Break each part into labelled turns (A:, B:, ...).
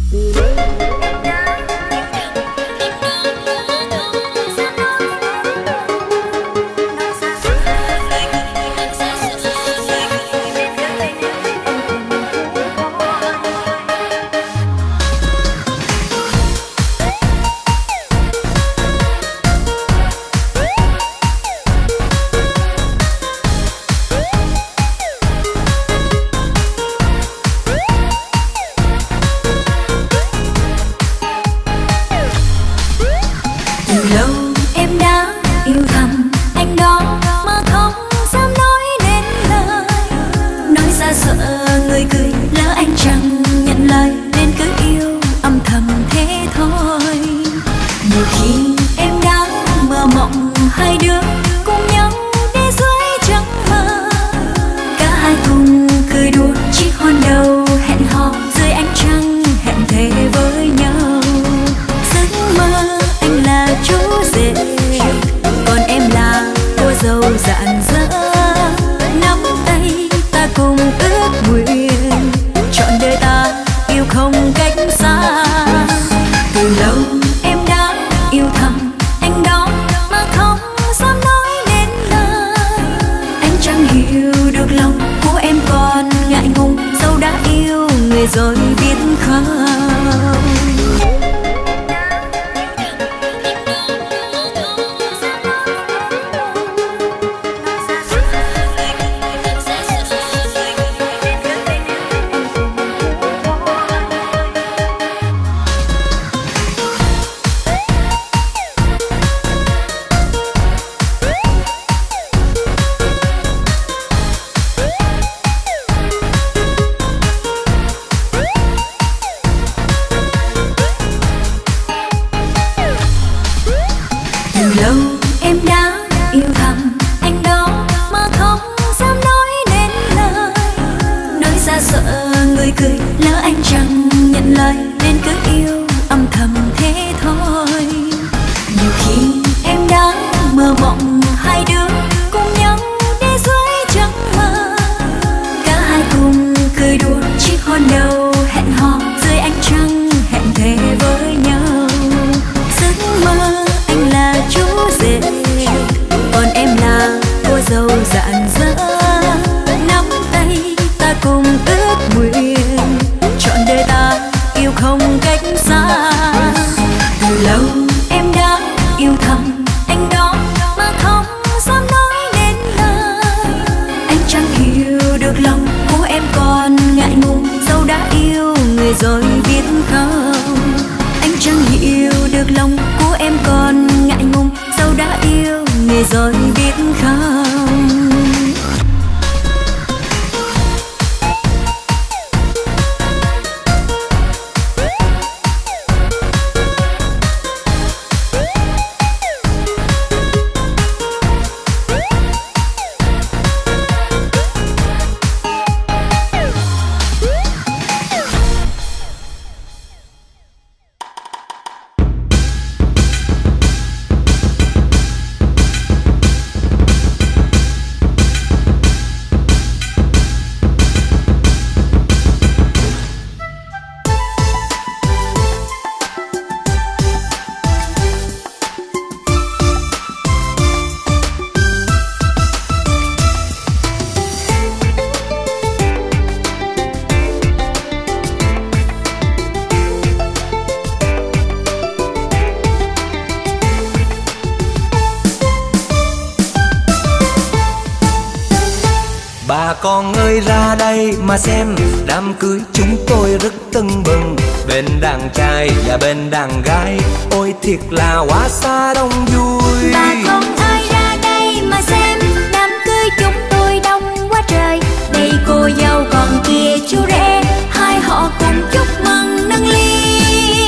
A: Bà con ơi ra đây mà xem, đám cưới chúng tôi rất tưng bừng. Bên đàn trai và bên đàn gái, ôi thiệt là quá xa đông vui.
B: Bà con ơi ra đây mà xem, đám cưới chúng tôi đông quá trời. Đây cô dâu còn kia chú rể, hai họ cùng chúc mừng nâng ly.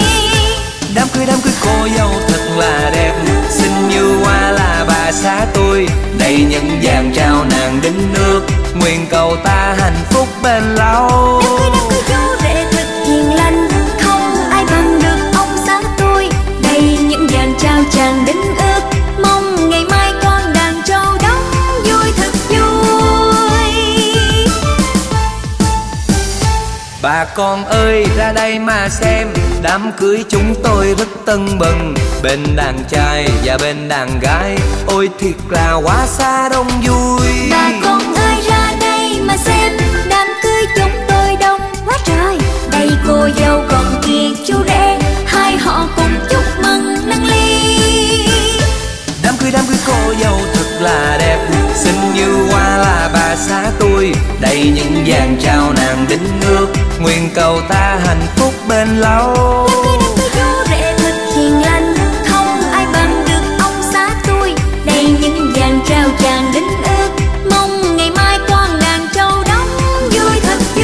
A: Đám cưới cô dâu thật là đẹp, xinh như hoa là bà xã tôi. Đây những vàng trao nàng đính nước, nguyện cầu ta hạnh phúc bền lâu.
B: Đám cưới chú rể thật hiền lành, không ai bằng được ông xã tôi. Đây những vàng trao chàng đính ước, mong ngày mai con đàn trâu đóng vui thật vui.
A: Bà con ơi ra đây đây mà xem, đám cưới chúng tôi rất tưng bừng, bên đàn trai và bên đàn gái, ôi thiệt là quá xa đông vui.
B: Bà con ơi ra đây mà xem, đám cưới chúng tôi đông quá trời. Đây cô dâu còn kia chú rể, hai họ cùng chúc mừng nâng ly.
A: Đám cưới cô dâu thật là đẹp, xinh như hoa là bà xã tôi, đầy những vàng trao nàng đính ước, nguyện cầu ta hạnh phúc bền lâu.
B: Đám cưới chú rể thật hiền lành, không ai bằng được ông xã tôi, đầy những vàng trao chàng đính ước, mong ngày mai con đàn trâu đóng vui thật vui.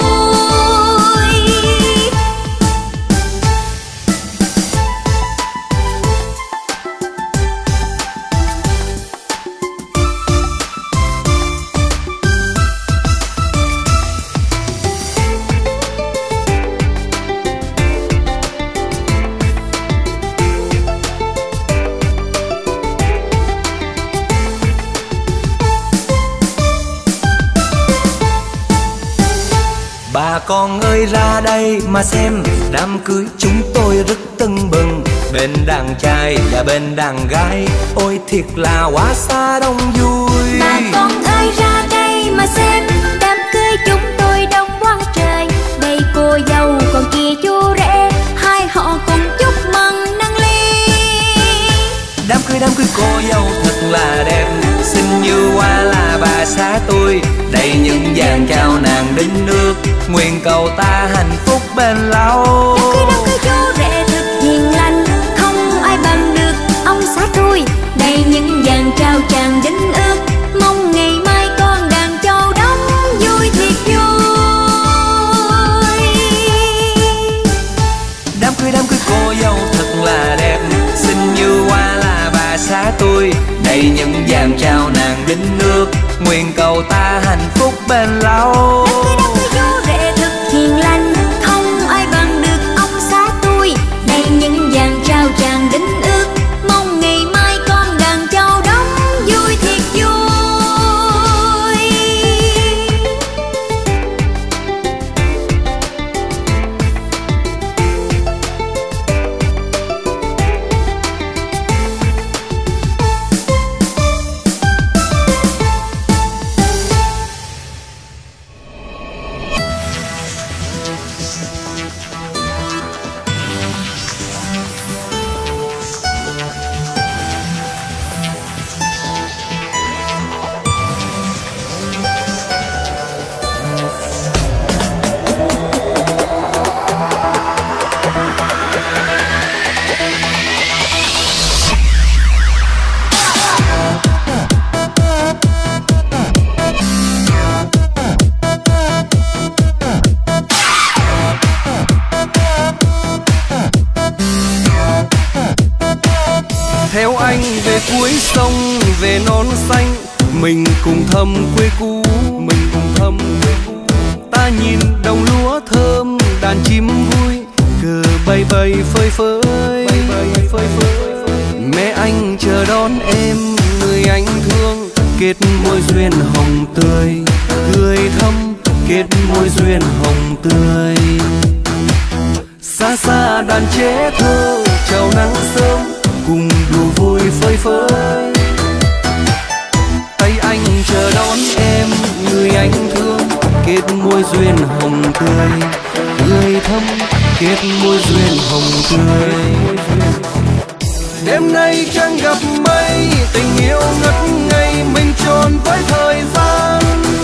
A: Bà con ơi ra đây mà xem, đám cưới chúng tôi rất tưng bừng, bên đàn trai và bên đàn gái, ôi thiệt là quá xa đông vui.
B: Bà con ơi ra đây mà xem, đám cưới chúng tôi đông quá trời. Đây cô dâu còn kia chú rể, hai họ cùng chúc mừng nâng ly.
A: Đám cưới cô dâu thật là đẹp, xinh như hoa là bà xã tôi, đầy những vàng trao nàng đính ước, nguyện cầu ta hạnh phúc bền lâu.
B: Đám cưới chú rể thật hiền lành, không ai bằng được ông xã tôi, đầy những vàng trao chàng đính ước, mong ngày mai con đàn trâu đóng vui thiệt vui.
A: Đám cưới cô dâu thật là đẹp, xinh như hoa là bà xã tôi, đầy những vàng trao nàng đính ước, nguyện cầu ta hạnh phúc bền lâu.
B: Đám cưới chú rể thật hiền lành, không ai bằng được ông xã tôi, đầy những vàng trao chàng đính ước, mong ngày mai con đàn trâu đóng vui thiệt vui.
A: Theo anh về cuối sông, về non xanh, mình cùng thăm quê cũ, mình cùng thăm quê cũ. Ta nhìn đồng lúa thơm, đàn chim vui, cờ bay bay phơi phới. Mẹ anh chờ đón em, người anh thương, kết môi duyên hồng tươi, tươi thắm, kết môi duyên hồng tươi. Xa xa đàn chế thơ, chào nắng sớm, cùng đùa vui phơi phới. Tay anh chờ đón em, người anh thương, kết môi duyên hồng tươi, tươi thắm, kết môi duyên hồng tươi. Đêm nay trăng gặp mây, tình yêu ngất ngây, mình tròn với thời gian.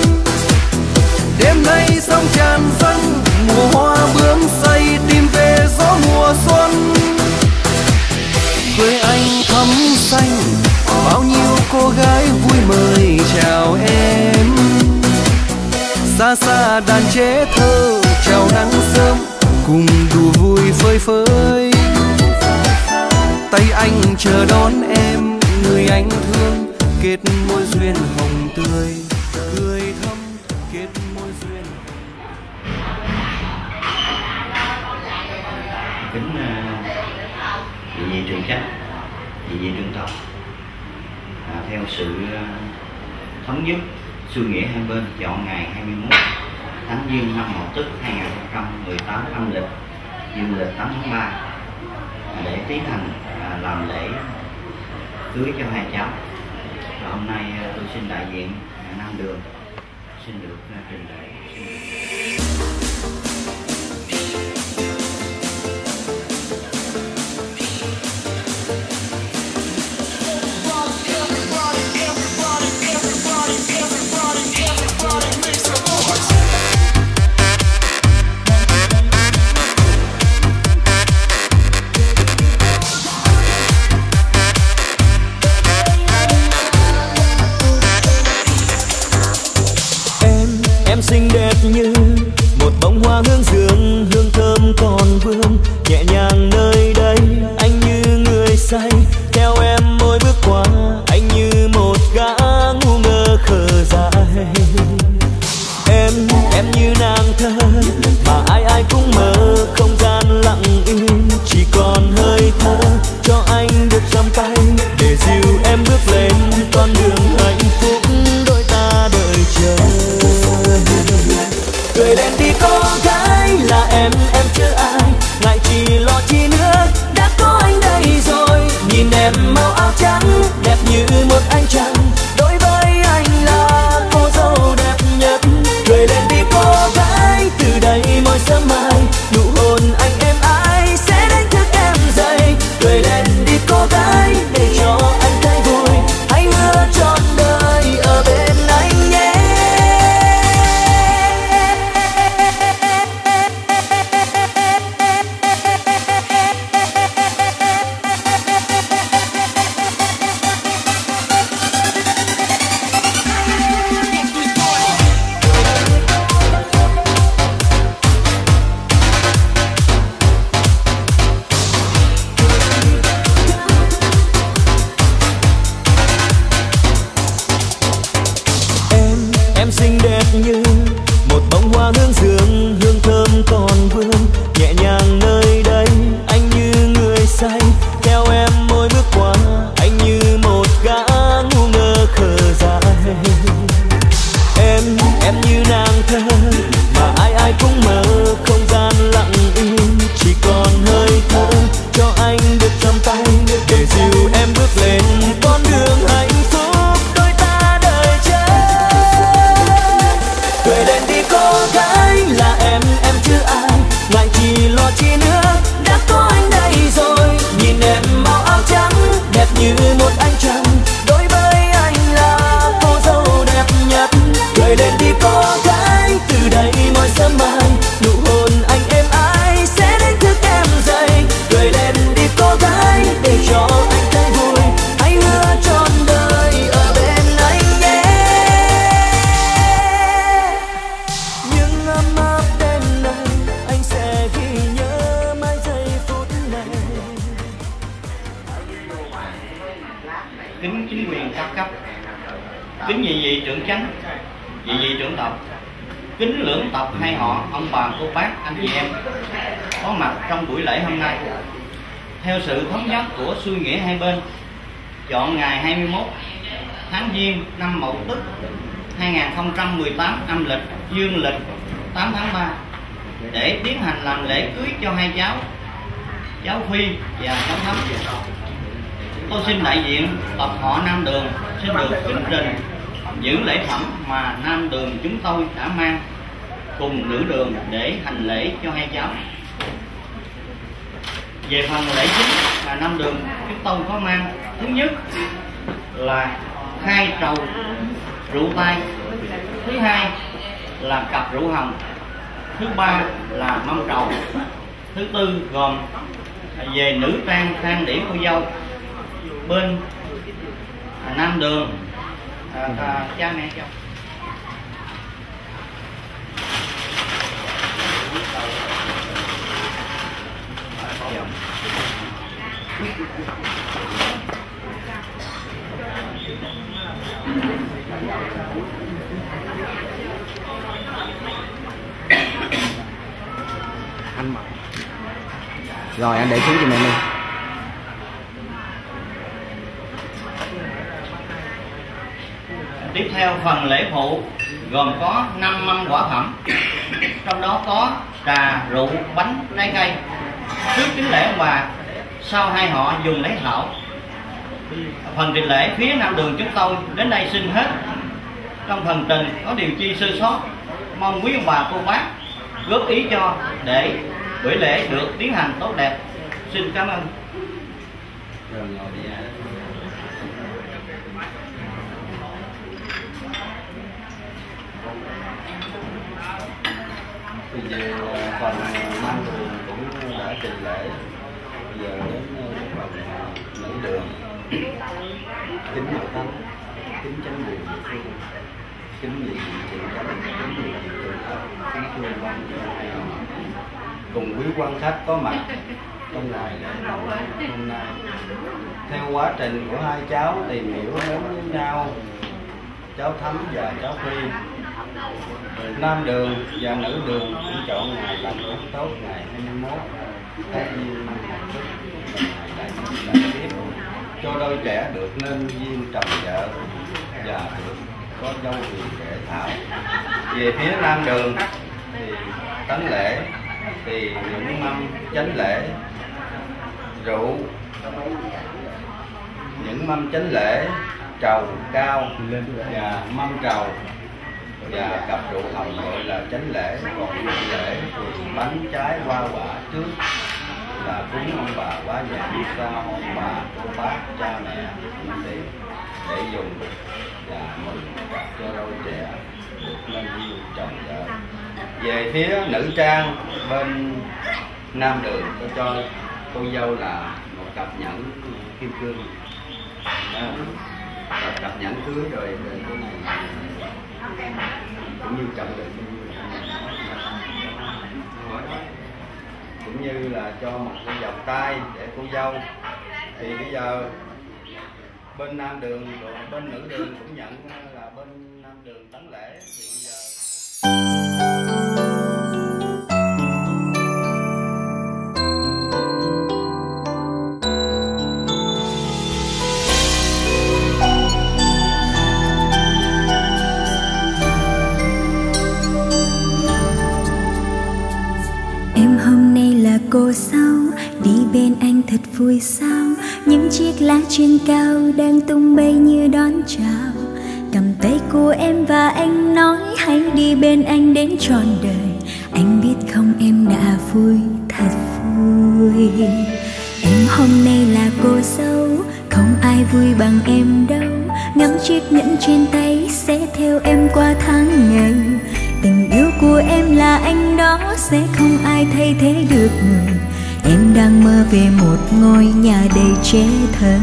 A: Đêm nay sông tràn dâng, mùa hoa bướm say, tìm về gió mùa xuân. Quê anh thắm xanh, bao nhiêu cô gái vui mời chào em. Xa xa đàn chế thơ, chào nắng sớm, cùng đùa vui phơi phới. Tay anh chờ đón em, người anh thương, kết môi duyên hồng tươi, tươi thắm, kết môi duyên.
C: Kính chị Nhi Trường Trách, chị Nhi Trường Tộc, theo sự thống nhất suy nghĩa hai bên chọn ngày 21 tháng Giêng năm Mậu Tuất 2018 âm lịch dương lịch 8 tháng 3 để tiến hành làm lễ cưới cho hai cháu. Và hôm nay tôi xin đại diện Nam Đường xin được trình lễ.
A: Xinh đẹp như một bông hoa hương dương, hương thơm còn vương nhẹ nhàng nơi đây. Anh như người say theo em mỗi bước qua, anh như một gã ngu ngơ khờ dại. Em như nàng thơ mà ai ai cũng mơ, không gian lặng im chỉ còn hơi thở. Cho anh được trong tay để dìu em bước lên con đường hạnh phúc đôi ta đợi chờ. Cười lên đi cô gái, là em chưa ai ngại chi lo chi nữa, đã có anh đây rồi. Nhìn em màu áo trắng đẹp như một ánh trăng, đối với anh là cô dâu đẹp nhất. Cười lên đi cô gái, từ đây mỗi sớm mai nụ hôn anh êm ái sẽ đánh thức em dậy. Cười lên đi cô gái để cho anh thấy vui, hãy hứa trọn đời ở bên anh nhé. Xinh đẹp như một bông hoa hương dương, hương thơm còn vương nhẹ nhàng nơi đây. Anh như người say theo em mỗi bước qua, anh như một gã ngu ngơ khờ dại. Em như nàng thơ mà ai ai cũng mơ, không gian lặng im chỉ còn hơi thở. Cho anh được trong tay để dìu em bước lên con đường hạnh phúc đôi ta đợi chờ. Cười lên đi cô gái, là em chưa ai ngại chi lo chi nữa, đã có anh đây rồi. Nhìn em màu áo trắng đẹp như một ánh trăng, đối với anh là cô dâu đẹp nhất. Cười lên đi cô gái, từ đây mỗi sớm mai nụ hôn anh êm ái sẽ đánh thức em dậy. Cười lên đi cô gái để cho anh thấy vui, hãy hứa trọn đời ở bên anh nhé. Nhưng ấm áp đêm nay anh sẽ ghi nhớ mãi giây phút này.
C: Kính chính quyền các cấp, kính nhị vị trưởng chánh, nhị vị trưởng tộc, kính lưỡng tộc hai họ, ông bà cô bác anh chị em có mặt trong buổi lễ hôm nay. Theo sự thống nhất của xuôi nghĩa hai bên, chọn ngày 21 tháng Giêng năm Mậu Tuất 2018 âm lịch dương lịch 8 tháng 3 để tiến hành làm lễ cưới cho hai cháu Phi và cháu Thắm. Tôi xin đại diện tộc họ Nam Đường xin được kính trình những lễ phẩm mà Nam Đường chúng tôi đã mang cùng nữ đường để hành lễ cho hai cháu. Về phần lễ chính là Nam Đường chúng tôi có mang, thứ nhất là khai trầu rượu tay, thứ hai là cặp rượu hồng, thứ ba là mâm trầu, thứ tư gồm về nữ trang trang điểm cô dâu. Bên Nam Đường cha mẹ chồng
D: anh mặc rồi anh để xuống cho mẹ đi.
C: Tiếp theo phần lễ phụ gồm có 5 mâm quả phẩm, trong đó có trà, rượu, bánh, trái cây. Trước kính lễ ông bà, sau hai họ dùng lấy thảo. Phần trình lễ phía Nam Đường chúng tôi đến đây xin hết. Trong phần trình có điều chi sơ sót, mong quý ông bà cô bác góp ý cho để buổi lễ được tiến hành tốt đẹp. Xin cảm ơn.
E: Bây giờ phần Nam Đường cũng đã trình lễ. Bây giờ đến phần Nữ Đường. Kính Hội Thánh, kính chánh quyền địa phương, kính nhị vị trì chánh, kính nhị vị trụ cấp, kính thưa quan cùng quý quan khách có mặt trong ngày lễ hôm nay. Theo quá trình của hai cháu tìm hiểu đến với nhau, cháu Thắm và cháu Phi, Nam Đường và Nữ Đường cũng chọn ngày làm rất tốt, ngày 21 Tết Duyên năm Hạnh Phúc, ngày đại tiếp cho đôi trẻ được nên duyên chồng vợ và được có dâu hiền kệ thảo. Về phía Nam Đường thì tấn lễ thì những mâm chánh lễ rượu, những mâm chánh lễ trầu cao và mâm trầu và cặp rượu hồng gọi là chánh lễ. Còn lễ thì bánh trái hoa quả trước là cúng ông bà quá già, sau ông bà cô bác cha mẹ tiền để dùng và mừng cho đôi trẻ được nên duyên chồng vợ. Về phía nữ trang bên Nam Đường tôi cho cô dâu là một cặp nhẫn kim cương, cặp nhẫn cưới rồi cái này cũng như trọng định cũng như là cho một cái vòng tay để cô dâu. Thì bây giờ bên Nam Đường rồi bên Nữ Đường cũng nhận là bên Nam Đường tấn lễ. Thì bây giờ
B: cô sao đi bên anh thật vui sao, những chiếc lá trên cao đang tung bay như đón chào. Cầm tay của em và anh nói hãy đi bên anh đến trọn đời. Anh biết không em đã vui thật vui. Em hôm nay là cô dâu, không ai vui bằng em đâu. Ngắm chiếc nhẫn trên tay sẽ theo em qua tháng ngày. Tình yêu của em là anh đó, sẽ không ai thay thế được người. Em đang mơ về một ngôi nhà đầy trẻ thơ.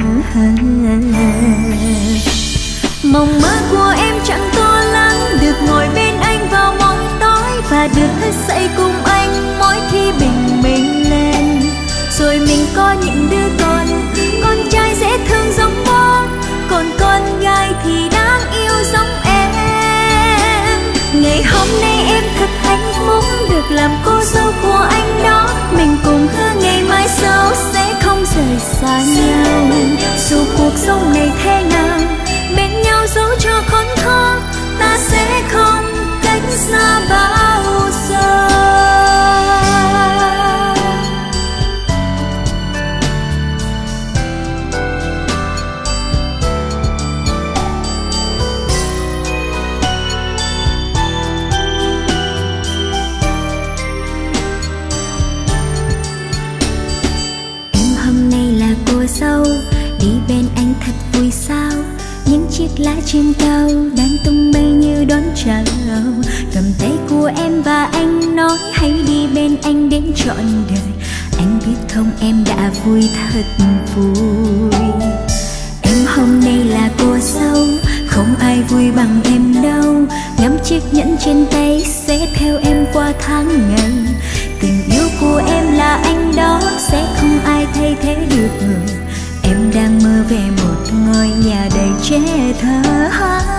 B: Mộng mơ của em chẳng to lắm, được ngồi bên anh vào mỗi tối và được thức dậy cùng anh mỗi khi bình minh lên. Rồi mình có những đứa con trai dễ thương giống bố, còn con gái thì đáng yêu giống em. Ngày hôm nay em thật hạnh phúc được làm cô dâu của anh đó. Mình cùng hứa ngày mai sau sẽ không rời xa nhau. Dù cuộc sống này thế nào, bên nhau dẫu cho khốn khó, ta sẽ không cách xa bao giờ. Dâu đi bên anh thật vui sao, những chiếc lá trên cao đang tung bay như đón chào. Cầm tay của em và anh nói hãy đi bên anh đến trọn đời. Anh biết không em đã vui thật vui. Em hôm nay là cô dâu, không ai vui bằng em đâu. Ngắm chiếc nhẫn trên tay sẽ theo em qua tháng ngày. Tình yêu của em là anh đó, sẽ không ai thay thế được người. Em đang mơ về một ngôi nhà đầy trẻ thơ.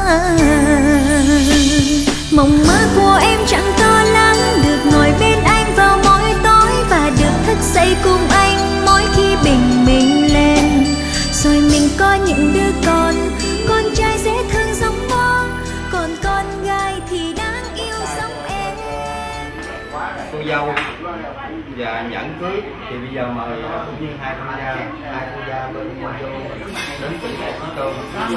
B: Mộng mơ của em chẳng to lắm, được ngồi bên anh vào mỗi tối và được thức dậy cùng anh mỗi khi bình minh lên. Rồi mình có những đứa con trai dễ thương giống bố, còn con gái thì đáng yêu giống em.
E: cô dâu Và nhẫn cưới thì bây giờ mời cũng như hai con gia bên vô đến từ lễ Chí Tôn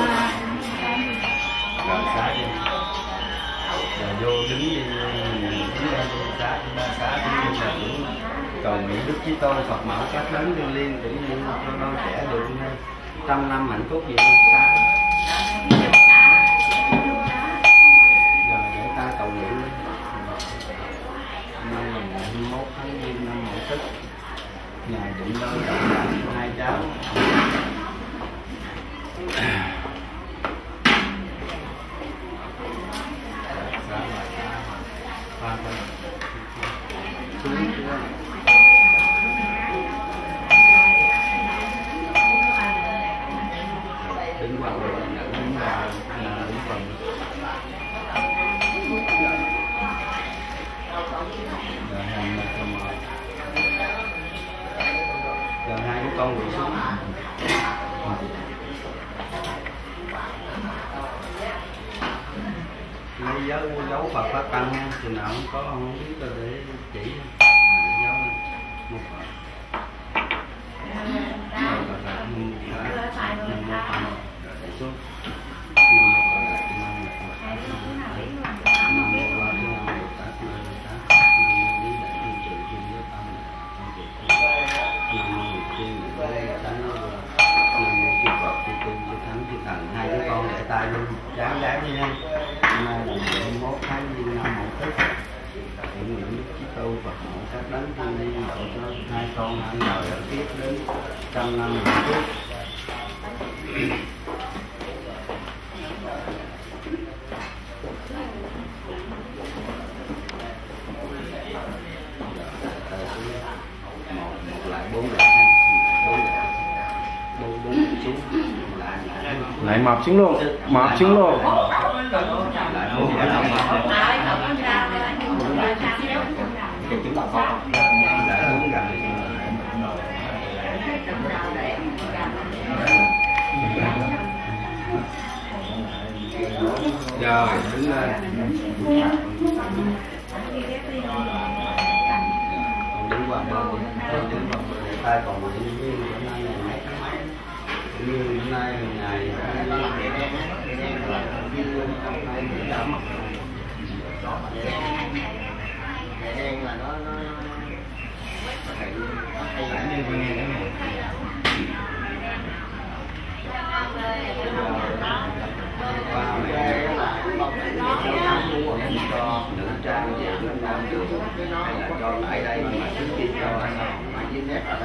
E: rồi xá đi, rồi vô đứng đi xá cũng như là cũng cầu nguyện Đức Chí Tôn Phật mẫu các đấng thiêng liêng cũng như cho con trẻ được trăm năm hạnh phúc vậy xá. Rồi để ta cầu nguyện năm 21 tháng Giêng năm Mậu Tuất, ngày định đôi hai cháu. Đứng vào đứng phần rồi hành rồi hai đứa con quỳ xuống. Lấy dấu Phật Pháp Tăng chừng nào không có không biết rồi để chỉ dấu một hai đứa con để tay luôn dáng đi nha. Hôm nay là 21 tháng Giêng năm Mậu Tuất, nguyện Đức Chí Tôn Phật mẫu các đấng thiêng liêng độ cho hai con anh đời ở tiếp đến trăm năm hạnh phúc. Một lại bốn xuống
D: lại mập xuống luôn, mập xuống luôn.
E: Rồi đứng lên. Đứng qua bên để tay còn nguyện viên hôm nay là mấy tháng mấy. Như hôm nay là ngày đen là nó cho nữ trang về nam đường hay là cho lại đây mà trước khi cho mà với nét ở đây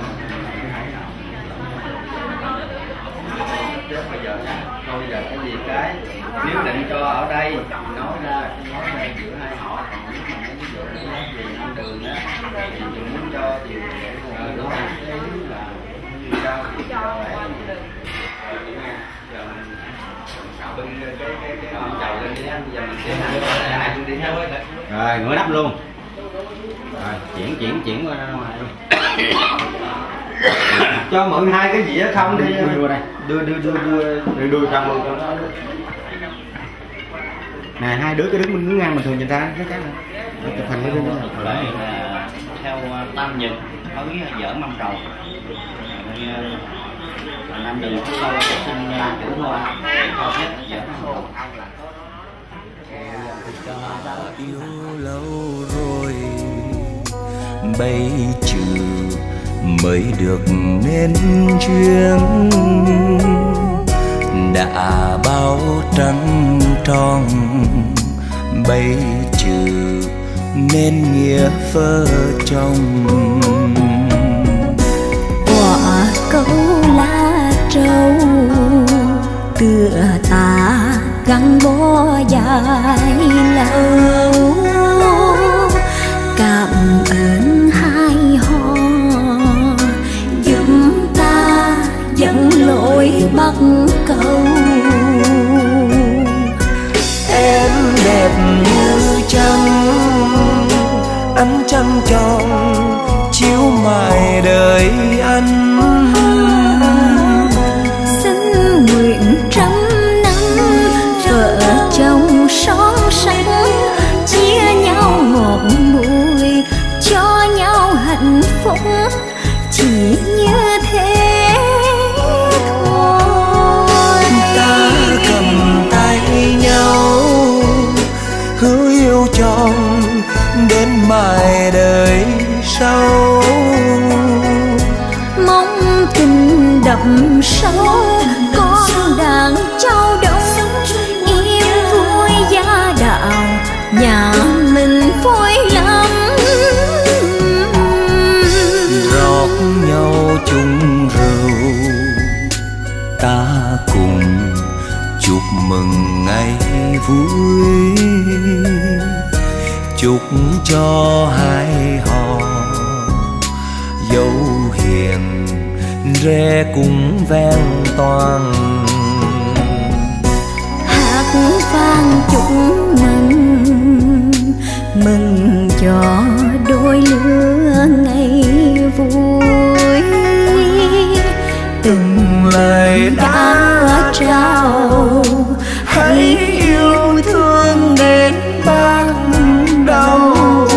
E: chứ bây giờ thôi giờ cái gì cái nếu định cho ở đây nói ra giữa hai họ, còn nếu mà ví dụ cái nét gì nam đường á thì mình muốn cho thì đúng không? Là sao thì cho lại giờ mình bưng cái chầu lên đi anh, giờ mình sẽ lại luôn đi thôi.
D: Rồi ngửa nắp luôn. Rồi chuyển qua ngoài luôn.
E: Cho mượn hai cái dĩa không đi.
D: Đưa đây.
E: Đưa trong luôn cho nó.
D: Nè hai đứa cái đứng mình cứ ngang bình thường người ta cái này. Chụp hình cái đó.
C: Lễ là theo tam nhật với dở mâm trầu. Nam đường có lâu sẽ xin chủ hoa cho phép dở mâm trầu.
A: Yêu lâu rồi bây trừ mới được nên duyên, đã bao trăng tròn bây trừ nên nghĩa vợ chồng.
B: Quả câu lá trầu tựa ta gắn bó dài lâu, cảm ơn hai họ giúp ta dẫn lối bắc cầu.
A: Em đẹp như trăng, ánh trăng tròn chiếu mãi đời anh.
B: Xin nguyện trăm năm vợ chồng son sánh, chia nhau ngọt bùi cho nhau chỉ như thế thôi.
A: Ta cầm tay nhau hứa yêu trong đến mãi đời sau,
B: mong tình đậm sâu con đàn châu đông, yên vui gia đạo nhà mình vui lắm.
A: Rót nhau chung rượu ta cùng chúc mừng ngày vui, chúc cho hai họ dấu hiền rê cũng ven toàn.
B: Hát vang chúc mừng cho đôi lứa ngày vui, từng lời đã trao hãy yêu thương đến ban đầu.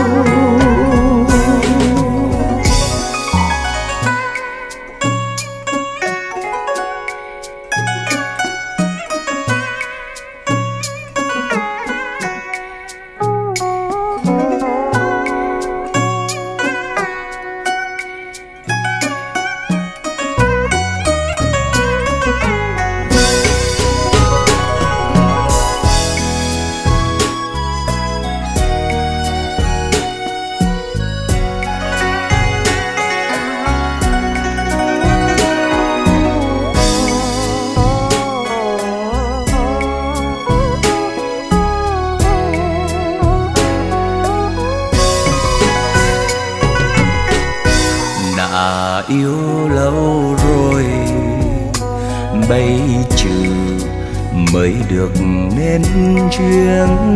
A: Yêu lâu rồi bây trừ mới được nên duyên,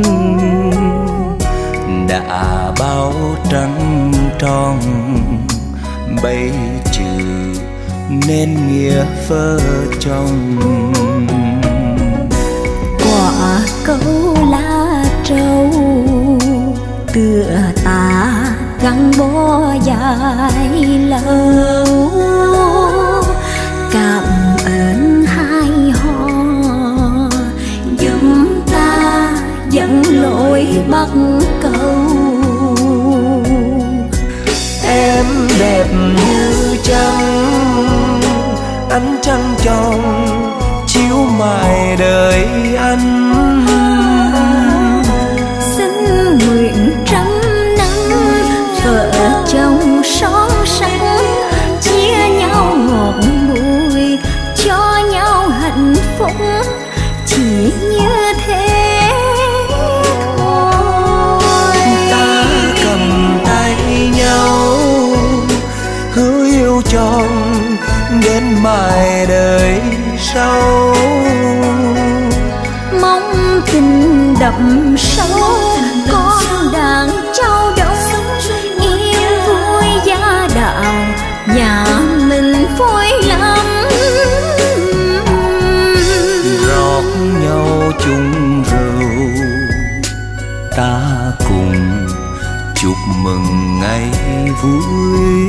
A: đã bao trăng tròn bây trừ nên nghĩa vợ chồng.
B: Quả câu lá trầu tựa ta gắn bó dài lâu, cảm ơn hai họ giúp ta dẫn lối bắc cầu.
A: Em đẹp như trăng, ánh trăng trong chiếu mãi đời anh.
B: Xin nguyện trăm năm vợ chồng son sánh, chia nhau ngọt bùi cho nhau hạnh phúc, chỉ như thế thôi.
A: Ta cầm tay nhau hứa yêu trong đến mãi đời sau,
B: mong tình đậm sâu con đàn châu đông, yên vui gia đạo nhà mình vui lắm.
A: Rót nhau chung rượu ta cùng chúc mừng ngày vui,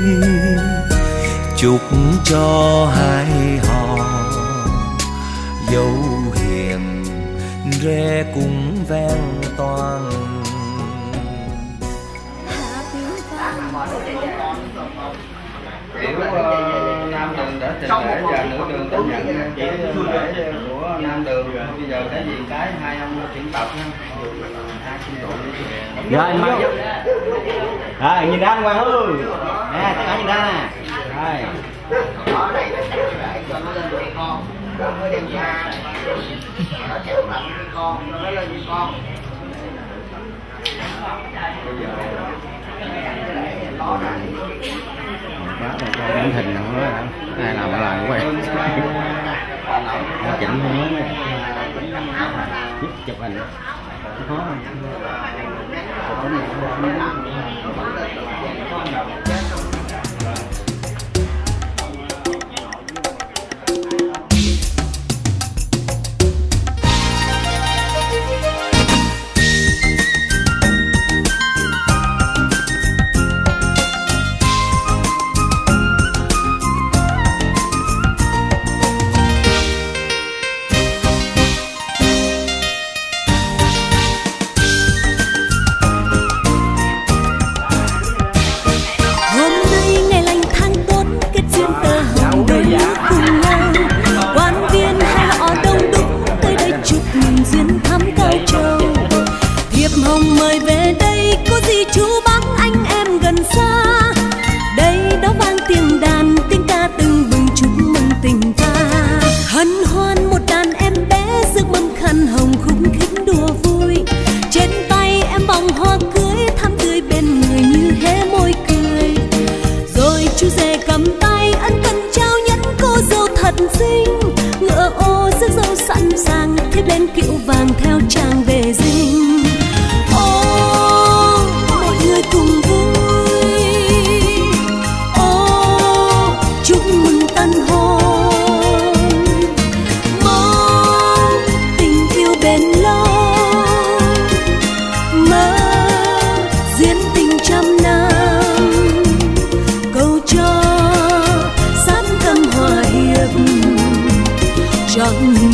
A: chúc cho hai họ dấu hiền rê cũng ven toàn.
E: Kiểu nam đường đã trình lễ và nữ đường đã nhận chỉ lễ của nam đường. Bây giờ cái gì cái hai ông chuyển tập nha.
D: Rồi anh Mai rồi nhìn ra Hoàng ơi nè, tất cả nhìn ra nè. Rồi
C: ở đây cho nó lên với con, rồi mới đem ra nó chặt lạnh với con, nó lên với con.
D: bác này cho ảnh hình nữa, ai làm lại quay chỉnh nữa chụp hình khó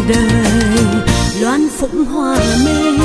B: đời loan phụng hòa minh.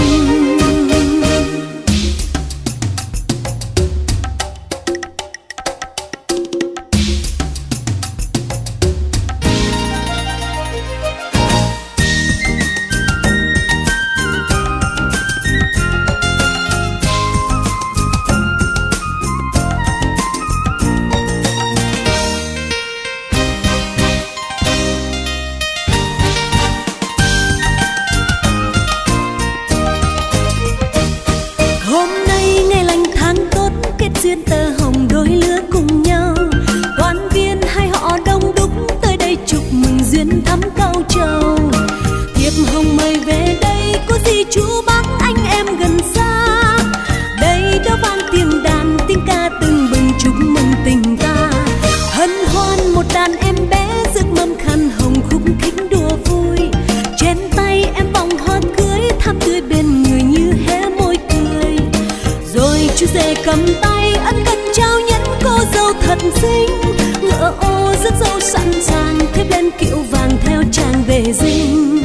F: duyên tơ hồng đôi lứa cùng nhau. Quan viên hai họ đông đúc tới đây chúc mừng duyên thắm cao trầu. Thiệp hồng mời về đây có gì chú bác anh em gần xa. Đây đó vang tiếng đàn tiếng ca tưng bừng chúc mừng tình ta. Hân hoan một đàn em bé rước mâm khăn hồng khúc khích đùa vui. Trên tay em vòng hoa cưới thắm tươi bên người như hé môi cười. Rồi chú rể cầm tay ân cần trao nhẫn cô dâu thật xinh. Ngựa ô rước dâu sẵn sàng thép lên kiệu vàng theo chàng về dinh.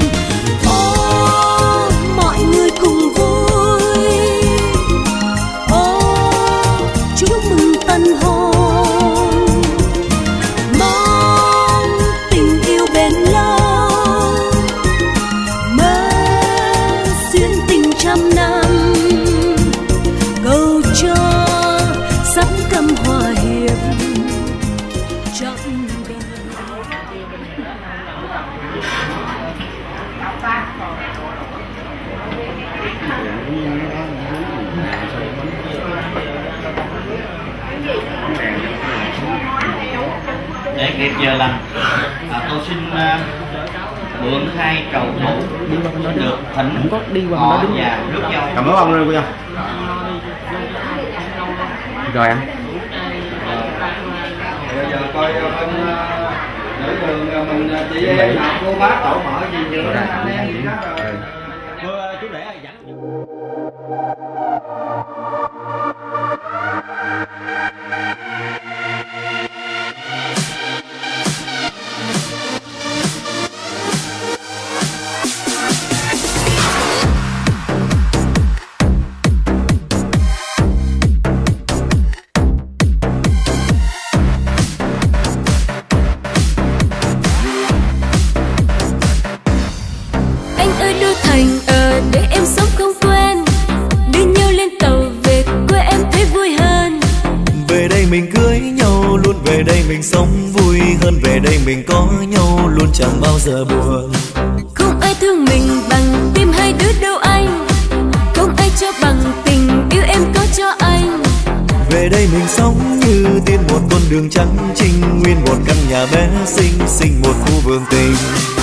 F: Ô mọi người cùng vui, ô chúc mừng tân hôn. Mong tình yêu bền lâu, mơ duyên tình trăm năm. Cầu cho sắp cầm hòa hiệp trọn đời.
C: Để kịp giờ lành, tôi xin mượn hai trầu thủ được thỉnh họ và rước dâu.
D: Cầm áo bông lên cô nha. Rồi anh.
E: Bây giờ coi bên nữ đường mình chị em cô bác tổ mở gì nữa anh em gì đó rồi.
D: Chú để dẫn.
A: Mình cưới nhau luôn, về đây mình sống vui hơn, về đây mình có nhau luôn chẳng bao giờ buồn.
F: Không ai thương mình bằng tim hai đứa đâu anh, không ai cho bằng tình yêu em có cho anh.
A: Về đây mình sống như tiên một con đường trắng trinh, nguyên một căn nhà bé xinh xinh một khu vườn tình.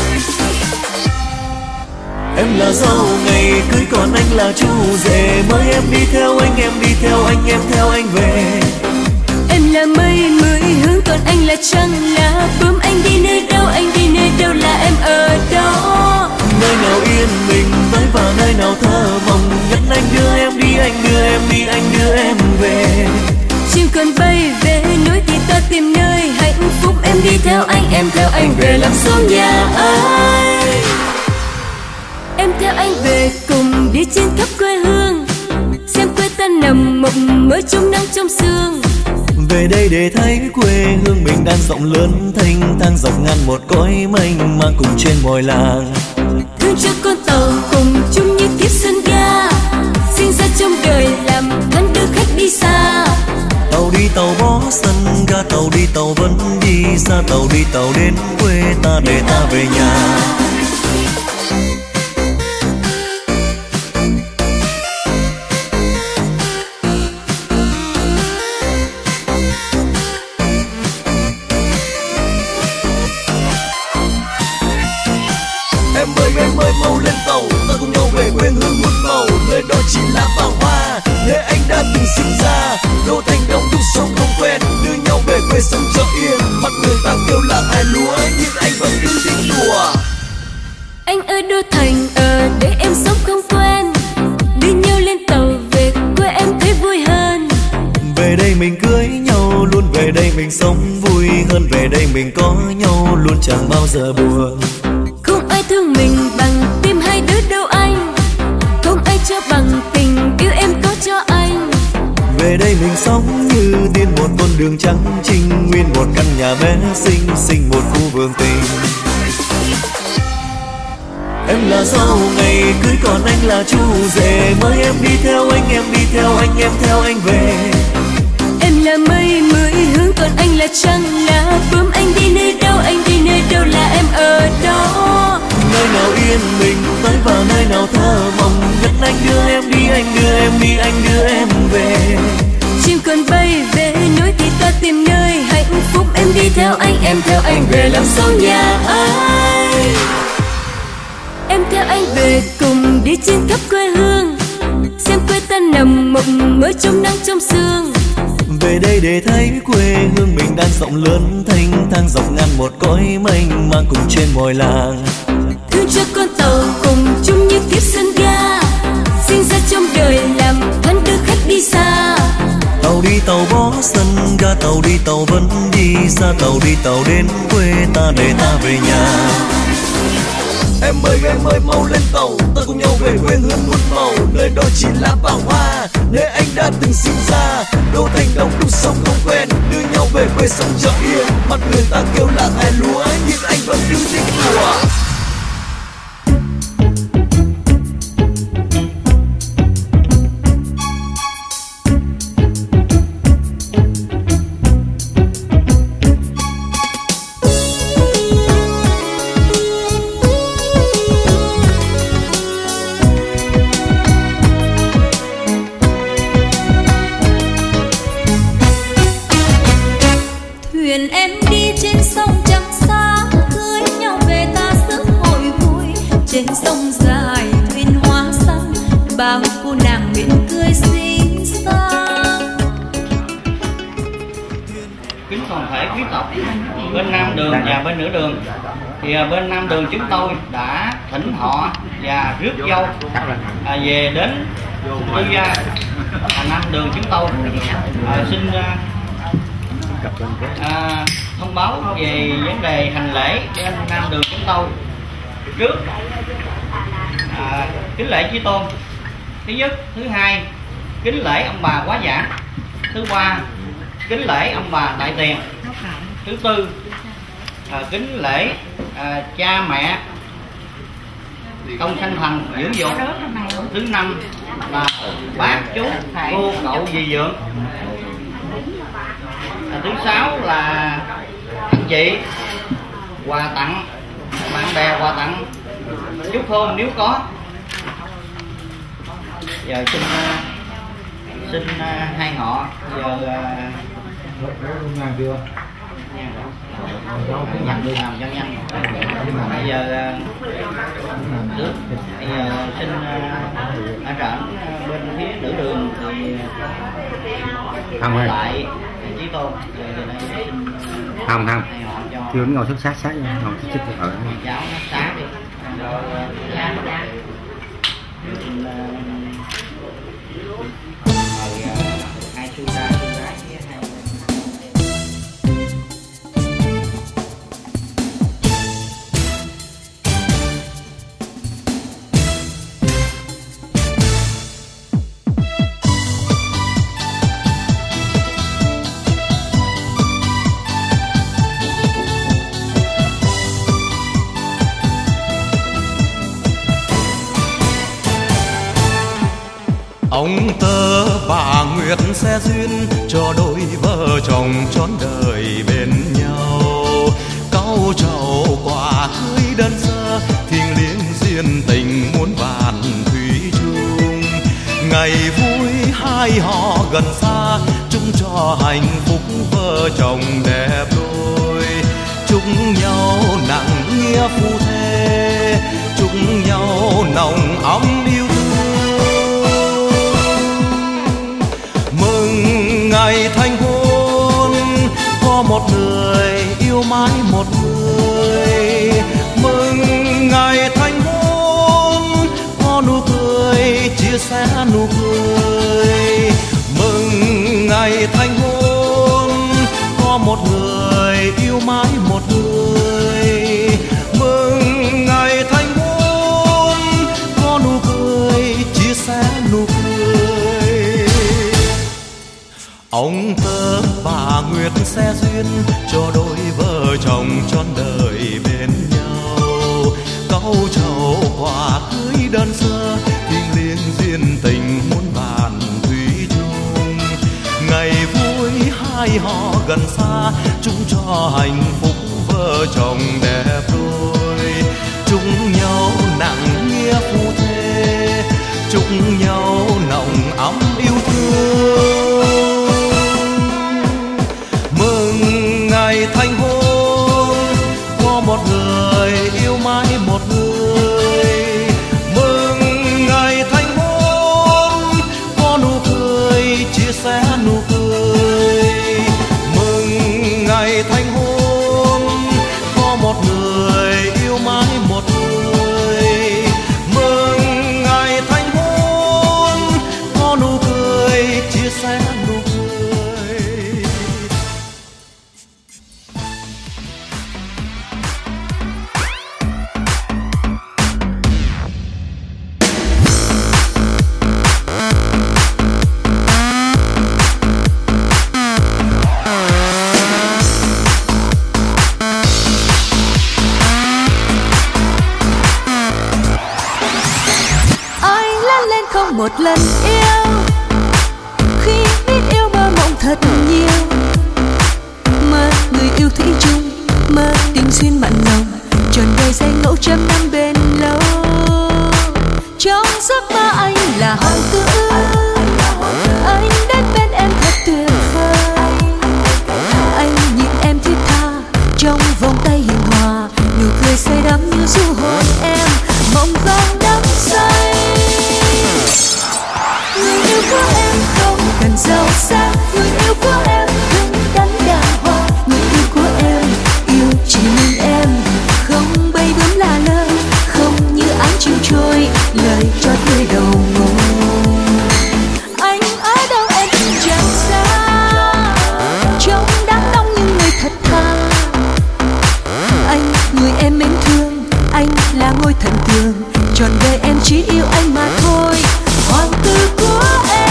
A: Em là dâu ngày cưới còn anh là chú rể, mời em đi theo anh, em đi theo anh, em theo anh về.
F: Em là mây mười hướng còn anh là trăng là bướm, anh đi nơi đâu, anh đi nơi đâu là em ở đó.
A: Nơi nào yên bình tới và nơi nào thơ mộng nhất, anh đưa em đi, anh đưa em đi, anh đưa em về.
F: Chim cần bay về núi thì ta tìm nơi hạnh phúc, em đi theo anh, em theo anh về làm xóm nhà ai. Em theo anh về cùng đi trên khắp quê hương, xem quê ta nằm mộng mơ trong nắng trong sương.
A: Về đây để thấy quê hương mình đang rộng lớn thanh thang dọc ngang một cõi mênh mang cùng trên mọi làng.
F: Thương cho con tàu cùng chung như kiếp sân ga, sinh ra trong đời làm thân đưa khách đi xa.
A: Tàu đi tàu bó sân ga, tàu đi tàu vẫn đi xa, tàu đi tàu đến quê ta để ta về nhà. Em ơi mau lên tàu, ta cùng nhau về quê hương muôn màu, nơi đó chỉ là vàng hoa, nơi anh đã từng sinh ra. Đô thành đông đúc sống không quen, đưa nhau về quê sống cho yên, mặt người ta kêu là hai lúa, nhưng anh vẫn cứ thích đùa.
F: Anh ơi đô thành ở để em sống không quen, đi nhau lên tàu về quê em thấy vui hơn.
A: Về đây mình cưới nhau luôn, về đây mình sống vui hơn, về đây mình có nhau luôn chẳng bao giờ buồn.
F: Không ai thương mình bằng tim hai đứa đâu anh, không ai cho bằng tình yêu em có cho anh.
A: Về đây mình sống như tiên một con đường trắng trinh, nguyên một căn nhà bé xinh xinh một khu vườn tình. Em là dâu ngày cưới còn anh là chú rể, mời em đi theo anh, em đi theo anh, em theo anh về.
F: Em là mây mười hướng còn anh là trăng lá bướm, anh đi nơi đâu anh đi nơi đâu là em ở đó.
A: Nơi nào yên bình tới vào nơi nào thơ mộng nhất, anh đưa em đi, anh đưa em đi, anh đưa em về.
F: Chim còn bay về núi thì ta tìm nơi hạnh phúc, em đi theo anh, em theo anh về làm sao nhà anh. Em theo anh về cùng đi trên khắp quê hương, xem quê ta nằm mộng mơ trong nắng trong sương.
A: Về đây để thấy quê hương mình đang rộng lớn thanh thang dọc ngang một cõi mênh mang cùng trên mọi làng.
F: Thương cho con tàu cùng chung như kiếp sân ga, sinh ra trong đời làm thân đưa khách đi xa.
A: Tàu đi tàu bó sân ga, tàu đi tàu vẫn đi xa, tàu đi tàu đến quê ta để ta về nhà. Em ơi mau lên tàu, ta cùng nhau về quê hương muôn màu, nơi đó chỉ là bao hoa, nơi anh đã từng sinh ra. Đô thành đông đúc sông không quen, đưa nhau về quê sông chợ yên, mặt người ta kêu là hai lúa, nhưng anh vẫn cứ thích đùa.
F: Thuyền em đi trên sông trắng sáng, cưới nhau về ta sức hội vui. Trên sông dài thuyền hoa xanh, bao cô nàng miệng cười xinh xắn.
C: Kính toàn thể quý tộc bên nam đường và bên nữ đường, thì bên nam đường chúng tôi đã thỉnh họ và rước dâu về đến tư gia. Nam đường chúng tôi xin thông báo về vấn đề hành lễ bên nam đường chúng tôi. Trước kính lễ Chí Tôn thứ nhất, thứ hai kính lễ ông bà quá giảng, thứ ba kính lễ ông bà đại tiền, thứ tư kính lễ cha mẹ công sanh thành dưỡng dục, thứ năm là bác chú cô cậu dì dượng, thứ sáu là anh chị quà tặng, bạn bè quà tặng, chúc hôn nếu có. Giờ xin hai họ giờ bây giờ trước bây giờ xin ở trển bên phía nữ đường thì lại Chí Tôn giờ đây xin
D: không chưa ngồi xuất sát ngồi xuất ở
C: cháu nó xá đi rồi hai chú ra chú gái với hai.
G: Ông tơ bà Nguyệt sẽ duyên cho đôi vợ chồng trọn đời bên nhau. Cau trầu quả cưới đơn sơ, thiêng liêng duyên tình muôn vàn thủy chung. Ngày vui hai họ gần xa, chúc cho hạnh phúc vợ chồng đẹp đôi. Chúc nhau nặng nghĩa phu thê, chúc nhau nồng ấm yêu thương. Ngày thành hôn có một người yêu mãi một người. Mừng ngày thành hôn có nụ cười chia sẻ nụ cười. Mừng ngày thành hôn có một người yêu mãi một người. Mừng ngày duyên cho đôi vợ chồng trọn đời bên nhau. Câu trầu quả cưới đơn sơ thiêng liêng duyên tình muôn vàn thủy chung. Ngày vui hai họ gần xa chung cho hạnh phúc vợ chồng đẹp đôi. Chung nhau nặng nghĩa phu thê, chung nhau nồng ấm yêu thương. Mừng ngày thành hôn, có một người yêu mãi một người. Mừng ngày thành hôn, có nụ cười chia sẻ nụ cười. Mừng ngày thành hôn, có một người yêu mãi một người. Mừng ngày thành hôn, có nụ cười chia sẻ nụ cười.
F: Không một lần yêu, khi biết yêu mơ mộng thật nhiều. Mơ người yêu thủy chung, mơ tình duyên mặn nồng, trọn đời say ngẫu trăm năm bên lâu. Trong giấc mơ anh là hoàng tử, anh đến bên em thật tuyệt vời. Anh nhìn em thiết tha trong vòng tay hiền hòa, nụ cười say đắm như du hôn em mộng vang đắm say. Người yêu của em không cần giàu sang, người yêu của em đứng đắn đàng hoàng. Người yêu của em yêu chỉ mình em, không bay bướm là lơ, không như áng chiều trôi lời chót nơi đầu ngôn. Anh ở đâu em thì chẳng xa, trong đám đông những người thật thà. Anh người em mến thương, anh là ngôi thần tượng, trọn đời em chỉ yêu anh mà thôi. Hoàng tử của em.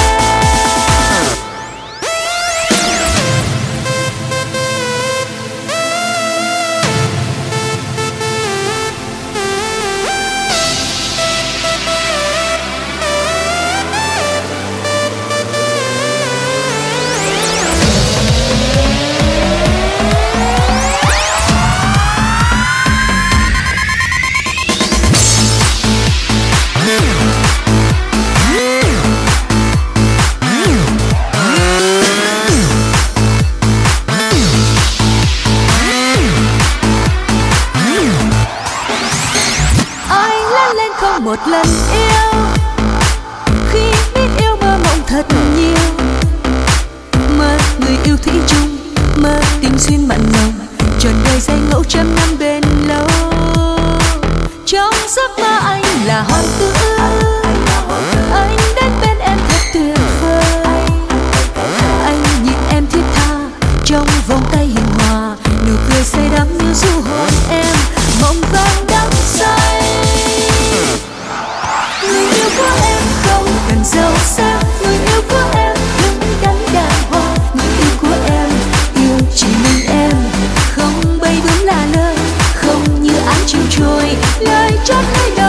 F: Một lần yêu, khi biết yêu mơ mộng thật nhiều. Mơ người yêu thủy chung, mơ tình duyên mặn nồng, trọn đời say ngẫu trăm năm bên lâu. Trong giấc mơ anh là hoàng tử, anh đến bên em thật tuyệt vời. Anh nhìn em thiết tha trong vòng tay hiền hòa, nụ cười say đắm như du hôn em mộng vang đắm say. Người yêu của em không cần giàu sang, người yêu của em đứng đắn đàng hoàng. Người yêu của em yêu chỉ mình em, không bay bướm là lơ, không như áng chiều trôi lời chót nơi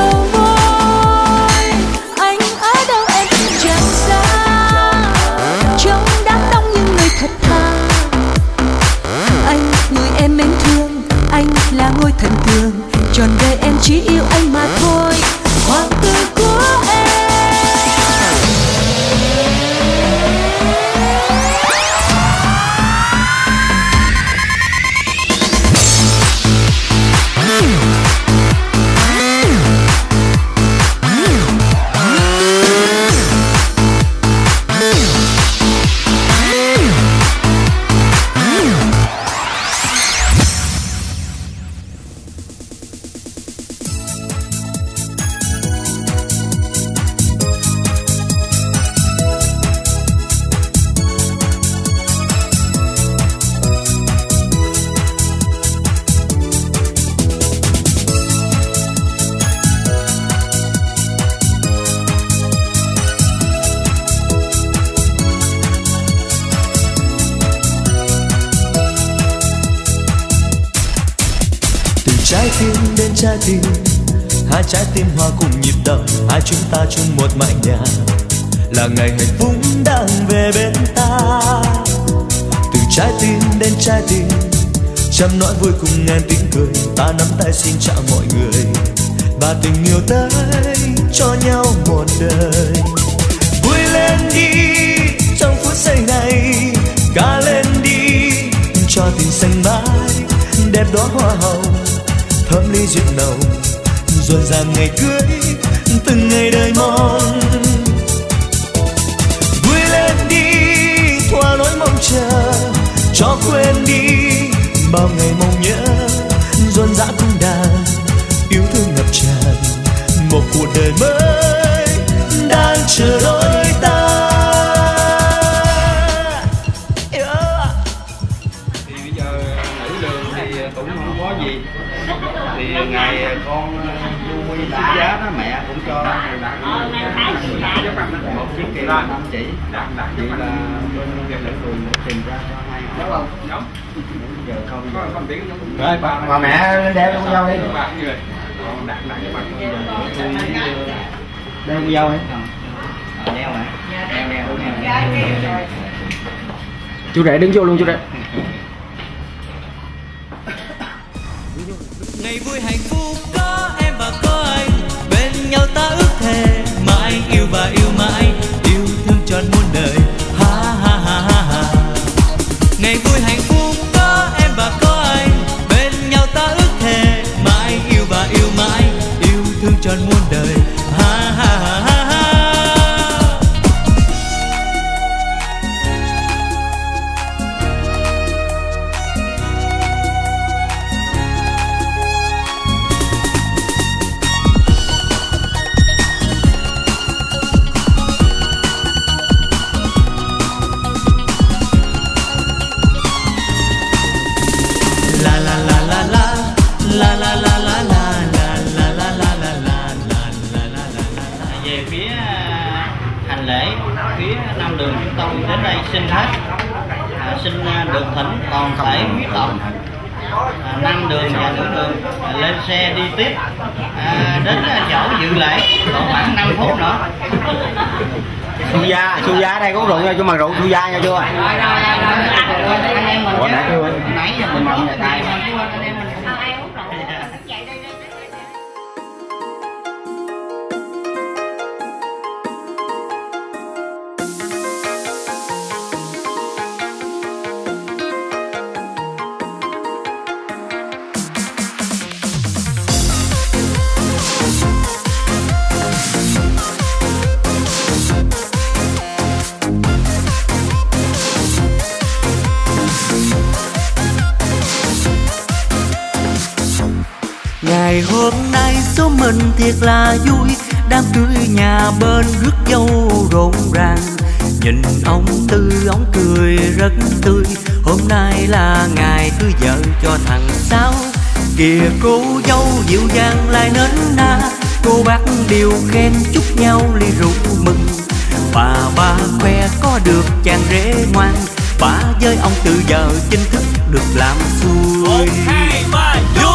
A: trái tim đến trái tim, hai trái tim hòa cùng nhịp đập, hai chúng ta chung một mái nhà, là ngày hạnh phúc đang về bên ta. Từ trái tim đến trái tim, trăm nỗi vui cùng ngàn tiếng cười, ta nắm tay xin chào mọi người, và tình yêu tới cho nhau một đời. Vui lên đi trong phút giây này, ca lên đi cho tình xanh mãi, đẹp đóa hoa hồng thơm ly rượu nồng, rộn ràng ngày cưới từng ngày đời mong. Vui lên đi thỏa nỗi mong chờ, cho quên đi bao ngày mong nhớ, rộn rã cung đàn yêu thương ngập tràn, một cuộc đời mới đang chờ đôi ta.
E: Thì bây giờ nữ đường thì cũng không có gì, thì ngày con vui xuất giá đó mẹ cũng cho một chiếc kỳ 5 chỉ, vậy là bên nữ đường tìm ra cho hai họ. Giờ không
D: Rồi bà mẹ đeo con dâu đi. Đeo con dâu đi.
C: Đeo hả? Đeo.
D: Chú rể đứng vô luôn chú rể.
A: Ngày vui hạnh phúc có em và có anh, bên nhau ta ước thề mãi yêu và yêu mãi, yêu thương trọn muôn đời. Ha ha ha ha ha. Ngày vui hạnh phúc có em và có anh, bên nhau ta ước thề mãi yêu và yêu mãi, yêu thương trọn muôn đời. Ha ha ha ha ha.
C: Về phía hành lễ, phía Nam Đường chúng tôi đến đây xin hết, xin được thỉnh toàn thể quý tộc Nam Đường và Nữ Đường lên xe đi tiếp đến chỗ dự lễ khoảng 5 phút nữa.
D: Chu gia đây có rượu nha, chú mà rượu chu gia nha chưa? Ủa nãy chưa?
C: Nãy giờ mình không tay.
A: Ngày hôm nay số mình thiệt là vui, đám cưới nhà bên rước dâu rộn ràng. Nhìn ông Tư ông cười rất tươi, hôm nay là ngày cưới vợ cho thằng Sáu. Kìa cô dâu dịu dàng lại nến na, cô bác đều khen chúc nhau ly rượu mừng. Bà khoe có được chàng rể ngoan, bà với ông Tư giờ chính thức được làm xuôi. 1, 2, 3 vô.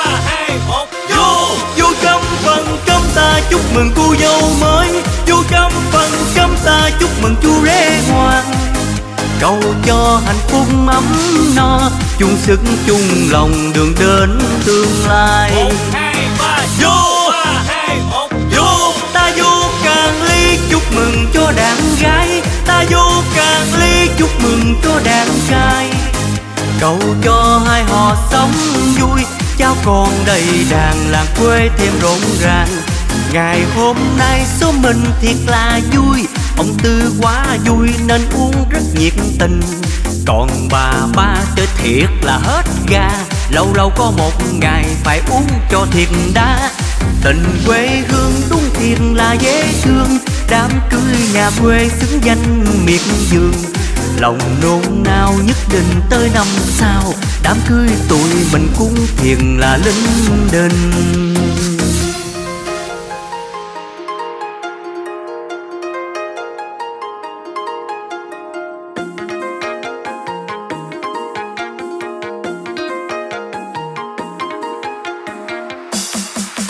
A: Vô trong phần cơm ta chúc mừng cô dâu mới, vô trong phần cơm ta chúc mừng chú rể ngoan. Cầu cho hạnh phúc ấm no, chung sức chung lòng đường đến tương lai. 1, 2, 3 vô. 3, 2, 1 vô. Ta vô càng ly chúc mừng cho đàn gái, ta vô càng ly chúc mừng cho đàn trai. Cầu cho hai họ sống vui, cháu con đầy đàn làng quê thêm rộn ràng. Ngày hôm nay số mình thiệt là vui, ông Tư quá vui nên uống rất nhiệt tình. Còn bà chơi thiệt là hết ga, lâu lâu có một ngày phải uống cho thiệt đã. Tình quê hương đúng thiệt là dễ thương, đám cưới nhà quê xứng danh miệt vườn. Lòng nôn nao nhất định tới năm sau, đám cưới tụi mình cũng thiệt là linh đình.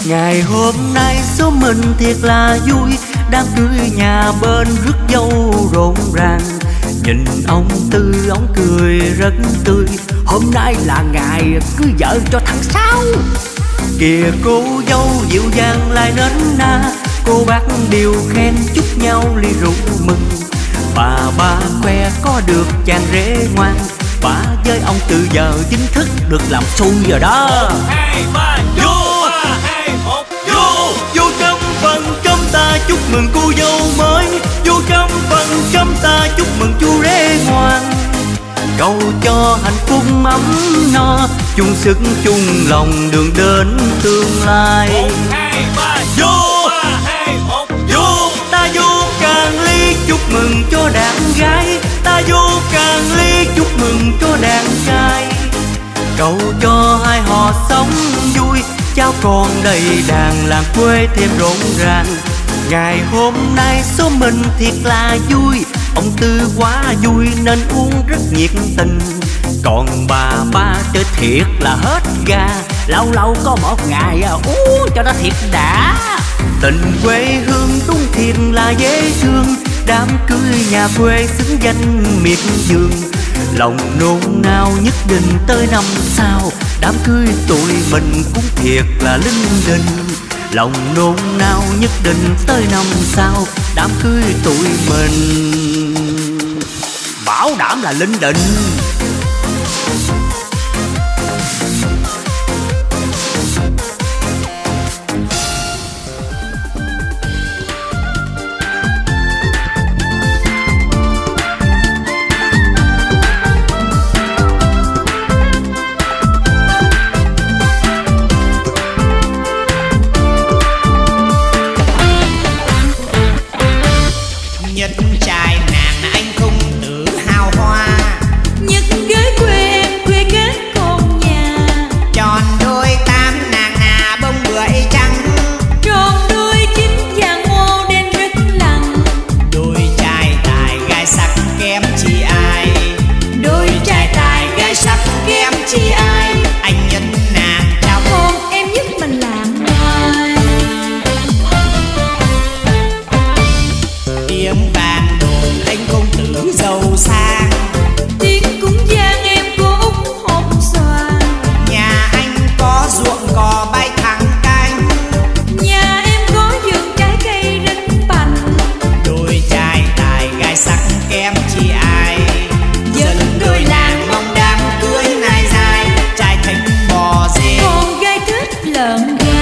A: Ngày hôm nay số mình thiệt là vui, đám cưới nhà bên rước dâu rộn ràng. Nhìn ông Tư ông cười rất tươi, hôm nay là ngày cưới vợ cho tháng 6. Kìa cô dâu dịu dàng lại nến na, cô bác đều khen chúc nhau ly rượu mừng. Bà khoe có được chàng rể ngoan, bà với ông Tư giờ chính thức được làm xui rồi đó.
G: 1, 2, 3, vô 3, 2, 1, vô.
A: Vô trăm phần trăm ta chúc mừng cô dâu mới, vô trăm phần trăm ta chúc mừng chú rể ngoan. Cầu cho hạnh phúc ấm no, chung sức chung lòng đường đến tương lai.
G: 1, 2, 3, vô 3, 2, 1, vô.
A: Ta vô càng ly chúc mừng cho đàn gái, ta vô càng ly chúc mừng cho đàn trai. Cầu cho hai họ sống vui, cháu con đầy đàn làng quê thêm rộn ràng. Ngày hôm nay số mình thiệt là vui, ông Tư quá vui nên uống rất nhiệt tình. Còn bà chơi thiệt là hết ga, lâu lâu có một ngày uống cho nó thiệt đã. Tình quê hương đúng thiệt là dễ thương, đám cưới nhà quê xứng danh miệt vườn. Lòng nôn nao nhất định tới năm sau, đám cưới tụi mình cũng thiệt là linh đình. Lòng nôn nao nhất định tới năm sau, đám cưới tụi mình bảo đảm là linh đình.
H: Nhất trai nàng anh không tự hào hoa,
F: Nhất gái quê em quê kết con nhà,
H: tròn đôi tam nàng à bông bưởi trắng,
F: tròn đôi chín vàng ngô đen rất lặng.
H: đôi trai tài gái sắc kém chi ai,
F: Đôi trai tài gái sắc
H: kém chi ai. Anh nhất nàng trong
F: con em nhất mình làm ngoài.
H: tiếng vàng đồn anh công tử giàu sang,
F: Tiếng cũng vang em cô Út hột xoàn.
H: nhà anh có ruộng cò bay thẳng cánh,
F: Nhà em có vườn trái cây rất bành.
H: đôi trai tài gái sắc kém chi ai. Dân đôi làng mong đám cưới nay dài, trai thích bò dê
F: Con gái thích lợn gà.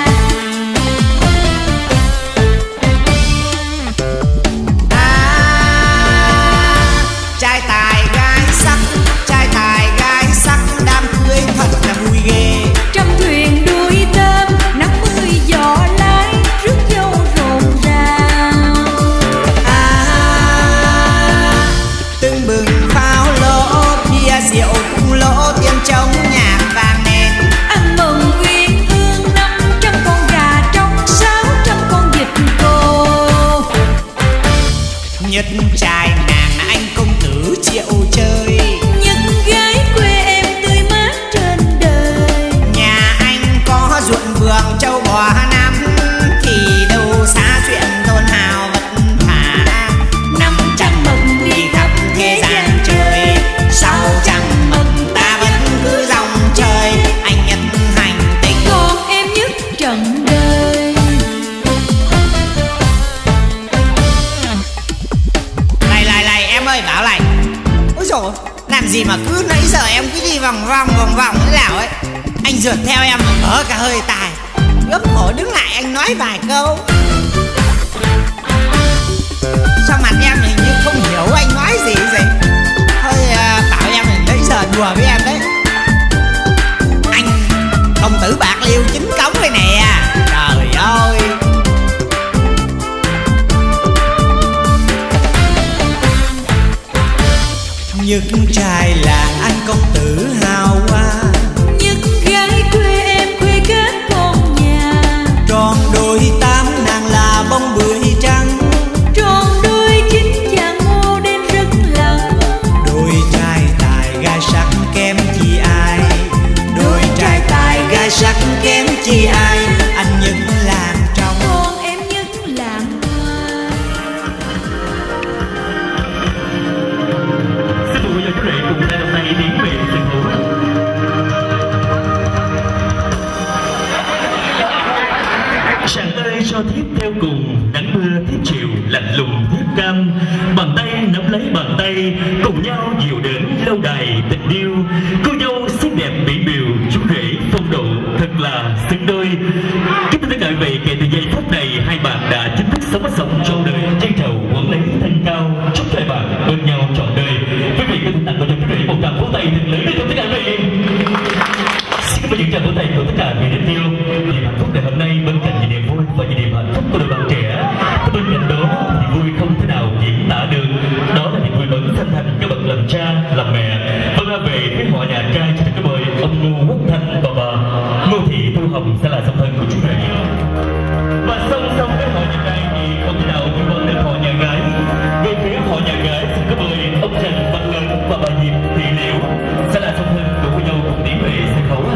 H: trai tài gái sắc, trai tài gái sắc, đám cưới thật là vui ghê.
F: Trăm thuyền đuôi tôm, 50 giỏ lái, rước dâu rộn ràng.
H: Tưng bừng pháo lỗ, bia rượu cũng lỗ, tiền trống nhạc vàng nền.
F: Ăn mừng uyên ương 500 con gà trống, 600 con vịt cô.
H: Nhất trai nàng anh công tử triệu chơi,
F: Nhất gái quê em tươi mát trên đời.
H: nhà anh có ruộng vườn châu bò năm, thì đâu xa chuyện thôn hào vật thả. 500 mừng đi khắp thế gian chơi, 600 mừng ta vẫn cứ dòng chơi. Anh nhất hành tinh,
F: Con em nhất trần đời.
H: Này em ơi, bảo này. Ôi dồi, làm gì mà cứ nãy giờ em cứ đi vòng vòng thế nào ấy. Anh rượt theo em mà mở cả hơi tài, gấp cổ đứng lại anh nói vài câu. Sao mặt em hình như không hiểu anh nói gì vậy. Thôi bảo em là nãy giờ đùa với em đấy. Anh công tử bạc liêu chính cống đây nè. Trời ơi. Nhất trai làng anh công tử hào hoa,
F: Nhất gái quê em quê kết con nhà,
H: tròn đôi tám nàng là bông bưởi trắng,
F: tròn đôi chín vàng ngô đen rất lặng.
H: đôi trai tài gái sắc kém chi ai, đôi trai tài gái sắc kém chi ai. Anh
I: cùng, nắng mưa tiếp chiều lạnh lùng tiếp cam. Bàn tay nắm lấy bàn tay, cùng nhau dìu đến lâu đài tình yêu. Cô dâu xinh đẹp mỹ miều, chú rể phong độ thật là xứng đôi. Kính thưa tất cả quý vị, kể từ giây phút này hai bạn đã chính thức sống trọn đời trên trầu quấn lấy thân cao. Chúc hai bạn bên nhau trọn đời. Quý vị kính tặng cô dâu chú rể một tràng vỗ tay thật lớn để cho tất cả quý vị. Xin cảm ơn những tràng vỗ tay của tất cả người đến yêu. Niềm hạnh phúc ngày hôm nay bên cạnh những niềm vui và những niềm hạnh phúc của đôi bạn trẻ, bên cạnh đó thì vui không thể nào diễn tả được. Đó là niềm vui mừng thanh thành các bậc làm cha làm mẹ. Vâng, về phía họ nhà trai xin được mời ông Ngô Quốc Thanh và bà Ngô Thị Thu Hồng sẽ là song thân của chú rể. Và song song với họ nhà trai thì không thể nào quên vấn được họ nhà gái. Về phía họ nhà gái xin được mời ông Trần Văn Lớn và bà Diệp Thị Liễu sẽ là song thân của cô dâu cùng tiến về sân khấu.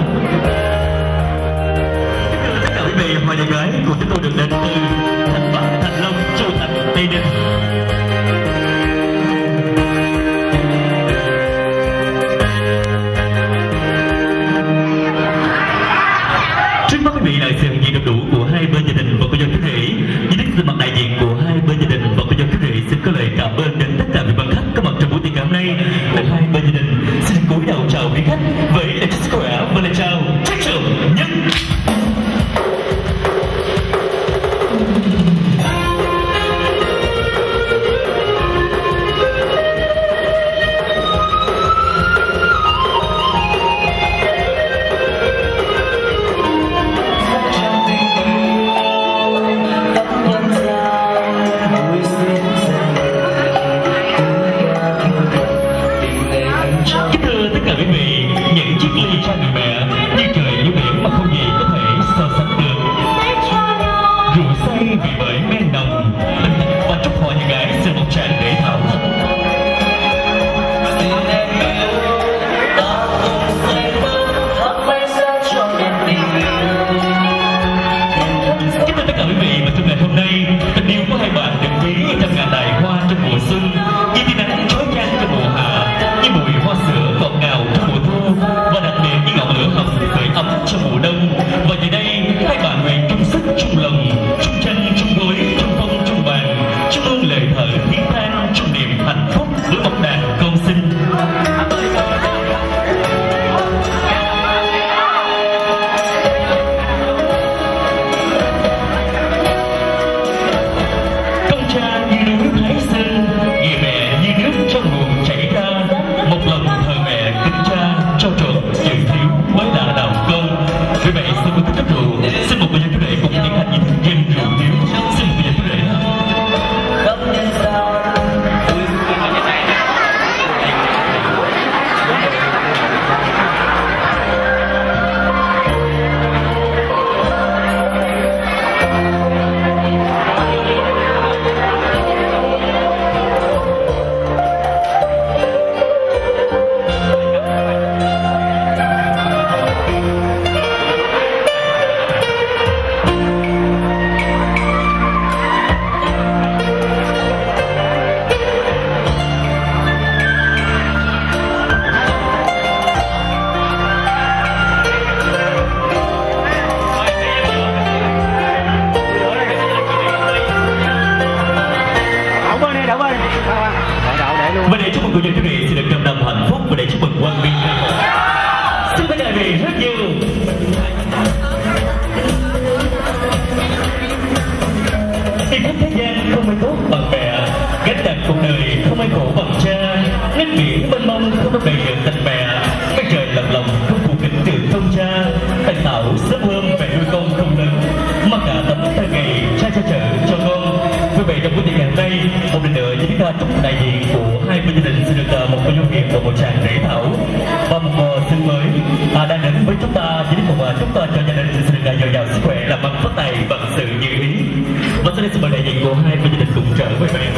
I: Tất cả quý vị, họ nhà gái của chúng tôi được đến từ Thành Bắc, Thành Long, Châu Thành, Tây Ninh. Trước mắt quý vị là sự hiện diện đầy đủ của hai bên gia đình và cô dâu chú rể. Dưới sự mặt đại diện của hai bên gia đình và cô dâu chú rể xin có lời cảm ơn đến tất cả vị quan khách có mặt trong buổi tiệc ngày hôm nay. Từ hai bên gia đình xin cúi đầu chào quý khách với lời chúc sức khỏe và lời chào trách trưởng nhân. Và để chúc mừng cô dâu chú rể xin được trăm năm hạnh phúc và để chúc mừng Quang Minh. Xin tất cả quý vị rất nhiều. Hạnh phúc thế gian không ai tốt bằng mẹ, gánh nặng cuộc đời không ai khổ bằng cha, nước biển mênh mông không có bề dần tình mẹ, cái trời lặng lòng không phụ kính tượng không cha, thành tạo sớm hơn về nuôi con không lớn, mặc cả tấm thơ ngày cha cha chở cho con. Quý vị trong buổi tiệc ngày hôm nay, một lần nữa chúng ta chúc đại diện của hai bên gia đình xin được một cô dâu Việt và một chàng rể thảo và một mùa xuân mới đang đến với chúng ta. Chỉ một chúc cho gia đình xin được dồi dào sức khỏe, làm ăn phát tài, vận sự như ý. Và sau đây xin mời đại diện của hai bên gia đình cùng trở về bạn.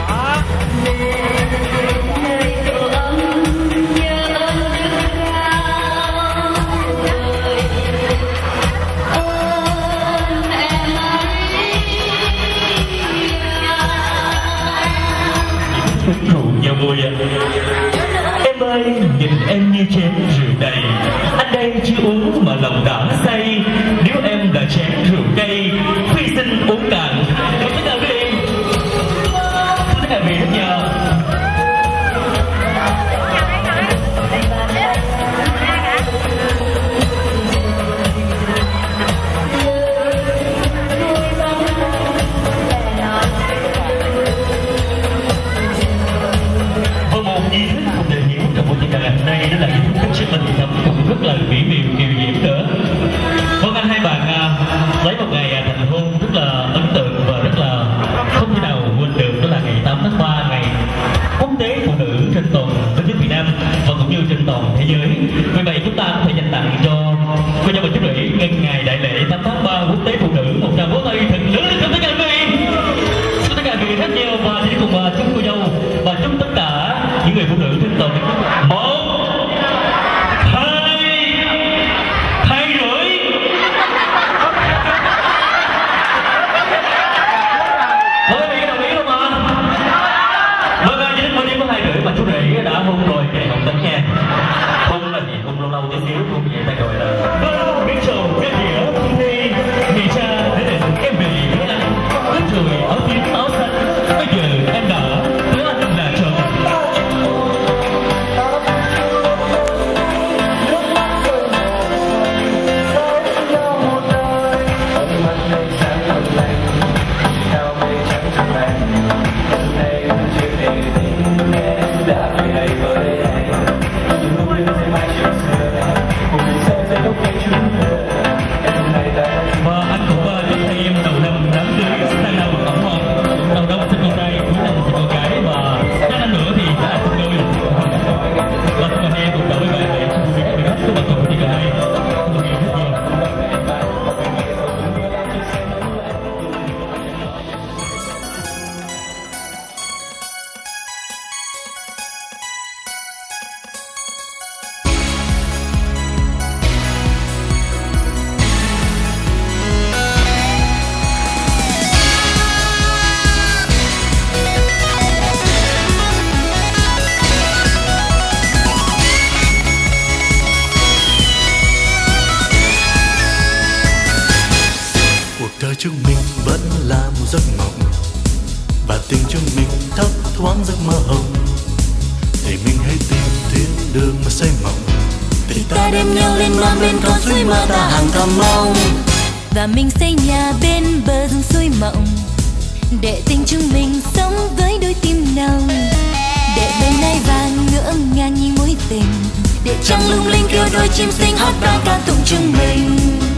I: Rượu nhau vui em ơi, nhìn em như chén rượu đầy, anh đây chưa uống mà lòng đã say. Nếu em là chén rượu cay, phi xin uống cạn người ta gọi là biết sầu biết nghĩa đi thì cha để định em về với anh hết rồi áo tím áo xanh bây giờ em đã có anh là chồng. Và anh cũng chúc thầy em đầu năm đám cưới sang năm ấm hôn, đầu năm sinh con trai, cuối năm sinh con gái và sang năm nữa thì sẽ là sinh đôi. Và xin mời em cùng đợi với bạn để chúc quý vị các bạn cùng đi gần đây. Xin mời em rất nhiều.
G: Đời chúng mình vẫn là một giấc mộng và tình chúng mình thấp thoáng giấc mơ hồng thì mình hãy tìm thiên đường mà xây mộng
F: thì ta đem nhau lên non bên con suối mơ ta hàng thầm mong và mình xây nhà bên bờ rừng suối mộng để tình chúng mình sống với đôi tim nồng để bầy nai vàng ngỡ ngàng như mối tình để trăng lung linh kêu đôi chim xinh hót vang ca tụng chúng mình.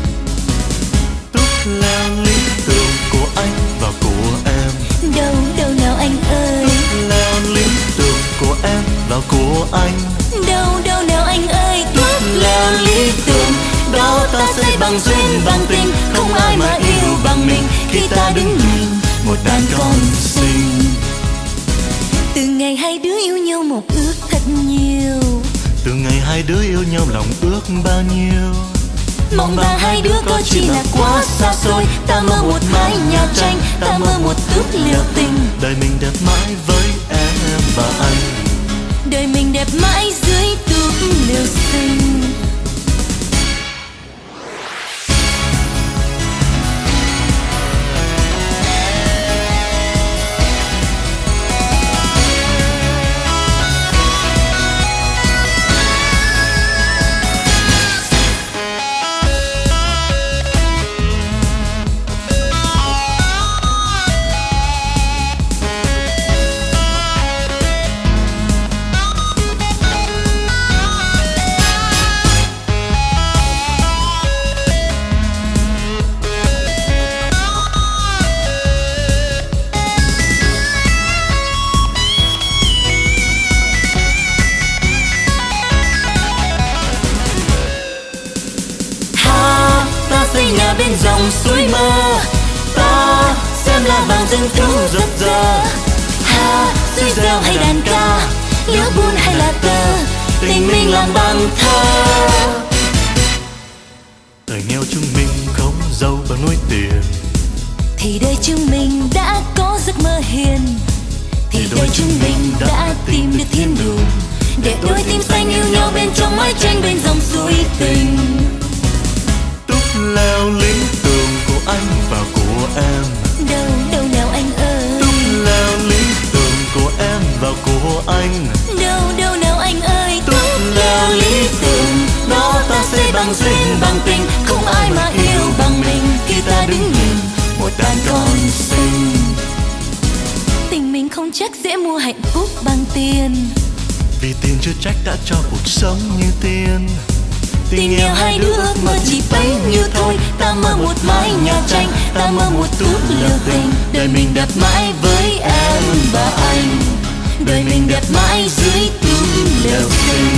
G: Là lý tưởng của anh và của em.
F: Đâu đâu nào anh ơi.
G: Là lý tưởng của em và của anh.
F: Đâu đâu nào anh ơi.
G: Là lý tưởng đó ta xây bằng duyên bằng tình, không ai mà yêu bằng mình khi ta đứng nhìn một đàn con xinh.
F: Từ ngày hai đứa yêu nhau một ước thật nhiều.
G: Từ ngày hai đứa yêu nhau lòng ước bao nhiêu.
F: Mong rằng hai đứa có chỉ là quá xa xôi. Ta mơ một mái nhà tranh, ta mơ một túp liều tình.
G: Đời mình đẹp mãi với em và anh.
F: Đời mình đẹp mãi dưới túp liều xinh. Bên dòng suối mơ ta xem là vàng rừng thu rực rỡ. Ha suối reo hay đàn ca, liễu buôn hay là tơ, tình mình làm bằng thơ.
G: Thời nghèo chúng mình không giàu bằng núi tiền,
F: thì đời chúng mình đã có giấc mơ hiền. Thì đời chúng mình đã tìm được thiên đường để đôi tim xanh yêu nhau bên trong mái tranh bên dòng suối tình.
G: Leo lý tưởng của anh và của em.
F: Đâu đâu nào anh ơi.
G: Leo lý tưởng của em và của anh.
F: Đâu đâu nào anh ơi.
G: Leo lý tưởng đó ta xây bằng duyên bằng tình, không ai mà yêu bằng mình khi ta đứng nhìn một đàn con xinh.
F: Tình mình không chắc dễ mua hạnh phúc bằng tiền,
G: vì tiền chưa trách đã cho cuộc sống như tiền.
F: Tình yêu hai đứa ước mơ chỉ bấy nhiêu thôi. Ta mơ một mái nhà tranh, ta mơ một túp liều tình. Đời mình đẹp mãi với em và anh. Đời mình đẹp mãi dưới túp liều tình.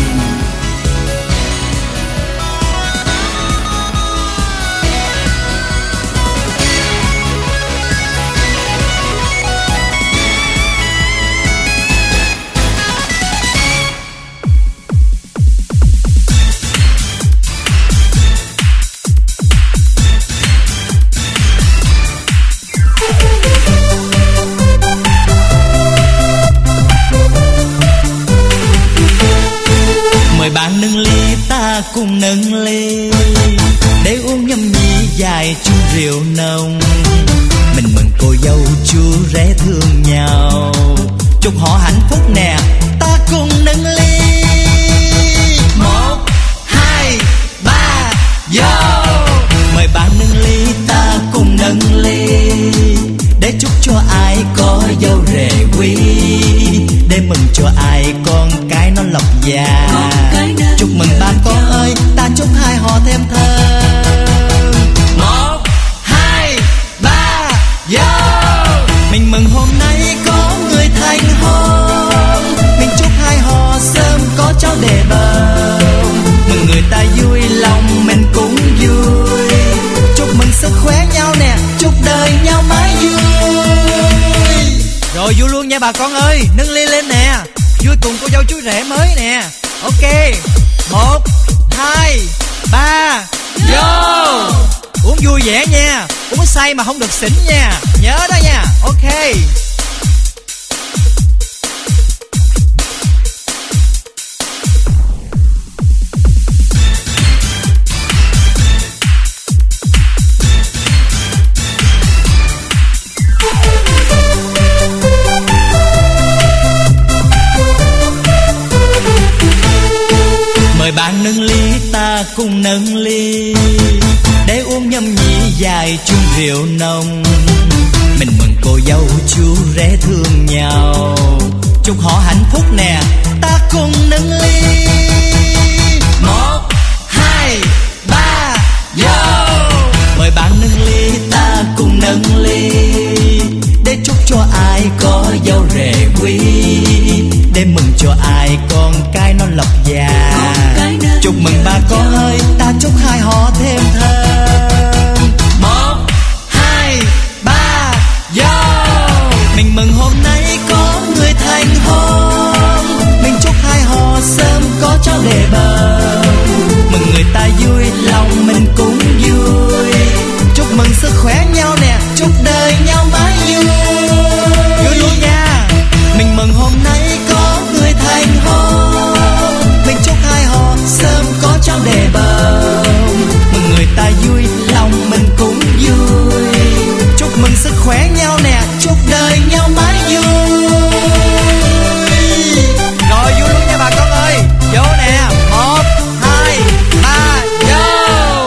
H: ly để uống nhâm nhi dài chung rượu nồng. Mình mừng cô dâu chú rể thương nhau, chúc họ hạnh phúc nè, ta cùng nâng ly. 1, 2, 3, vô. Mời bạn nâng ly, ta cùng nâng ly để chúc cho ai có dâu rể quý, để mừng cho ai con cái nó lộc già. Chúc mừng ba con ơi, ta chúc hai họ thêm thơm. 1, 2, 3, vô. Mình mừng hôm nay có người thành hôn, mình chúc hai họ sớm có cháu để bầu. Mừng người ta vui lòng mình cũng vui, chúc mừng sức khỏe nhau nè, chúc đời nhau mãi vui. Rồi vui luôn nha bà con ơi, nâng ly lên nè, vui cùng cô dâu chú rể mới nè. Ok, 1, 2, 3, vô. Uống vui vẻ nha, uống say mà không được xỉn nha, nhớ đó nha. Ok. Mời bạn nâng ly, ta cùng nâng ly để uống nhâm nhi dài chung rượu nồng. Mình mừng cô dâu chú rể thương nhau, chúc họ hạnh phúc nè, ta cùng nâng ly. 1, 2, 3, vô. Mời bạn nâng ly, ta cùng nâng ly để chúc cho ai có dâu rể quý, để mừng cho ai con cái nó lộc già. Chúc mừng ba con ơi, ta chúc hai họ thêm thơm. 1, 2, 3, vô. Mình mừng hôm nay có người thành hôn, mình chúc hai họ sớm có cháu để bầu. Mừng người ta vui lòng mình cũng vui, chúc mừng sức khỏe nhau nè, chúc đời nhau mãi vui. Vui luôn nha. Mình mừng hôm nay có người thành hôn, mình chúc hai họ sớm có cháu để bầu. Mừng người ta vui lòng mình cũng vui, chúc mừng sức khỏe nhau nè, chúc đời nhau mãi vui. Rồi vui luôn nha bà con ơi, vô nè. 1, 2, 3, vô.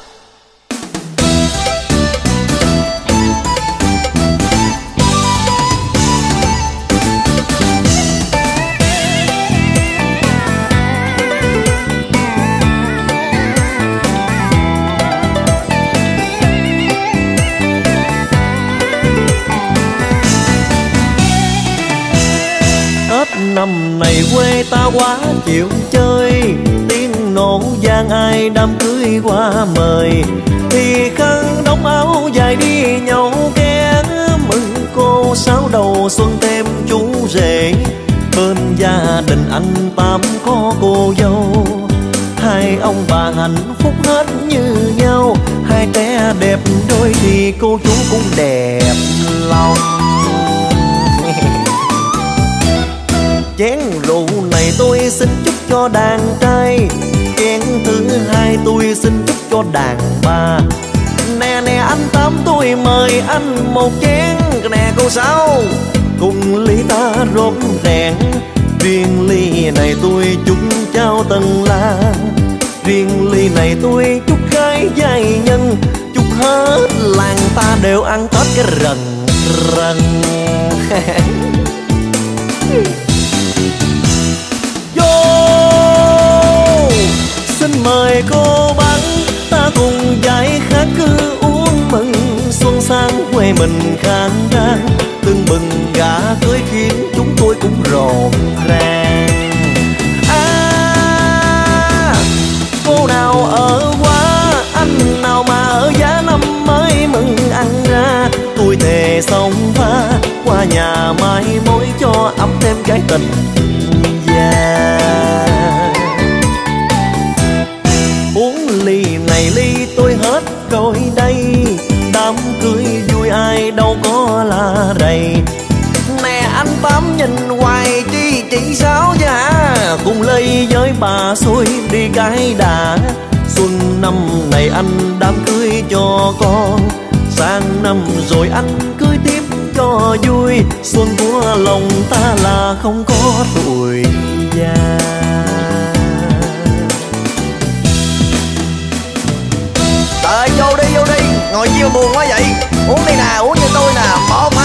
J: Năm này quê ta quá chịu chơi, tiếng nổ vang ai đám cưới qua mời, thì khăn đóng áo dài đi nhậu ghé, mừng cô sáu đầu xuân thêm chú rể. Bên gia đình anh Tám có cô dâu, hai ông bà hạnh phúc hết như nhau, hai trẻ đẹp đôi thì cô chú cũng đẹp lòng. Chén rượu này tôi xin chúc cho đàn trai, chén thứ hai tôi xin chúc cho đàn bà. Nè nè anh Tám tôi mời anh một chén, nè cô Sáu cùng ly ta rộn ràng. Riêng ly này tôi chúc trao Tân Lan, riêng ly này tôi chúc gái giai nhân, chúc hết làng ta đều ăn Tết cái rần rần. Xin mời cô bác, ta cùng giải khát cứ uống mừng xuân sang quê mình khang trang. Tưng bừng gà cưới khiến chúng tôi cũng rộn ràng. Cô nào ở quá, anh nào mà ở giá năm mới mừng ăn ra. Tôi thề sống pha qua nhà mai mối cho ấm thêm cái tình già. Uống ly này ly tôi hết rồi đây, đám cưới vui ai đâu có là đầy. Nè anh Tám nhìn hoài chi chỉ Sáu chứ hả, cùng ly với bà xuôi đi cái đà. xuân năm này anh đám cưới cho con, sang năm rồi anh cưới tiếp cho vui. Xuân của lòng ta là không có tuổi già.
K: Vô đi, ngồi chiêu buồn quá vậy. Uống đi nè, uống như tôi nè, 1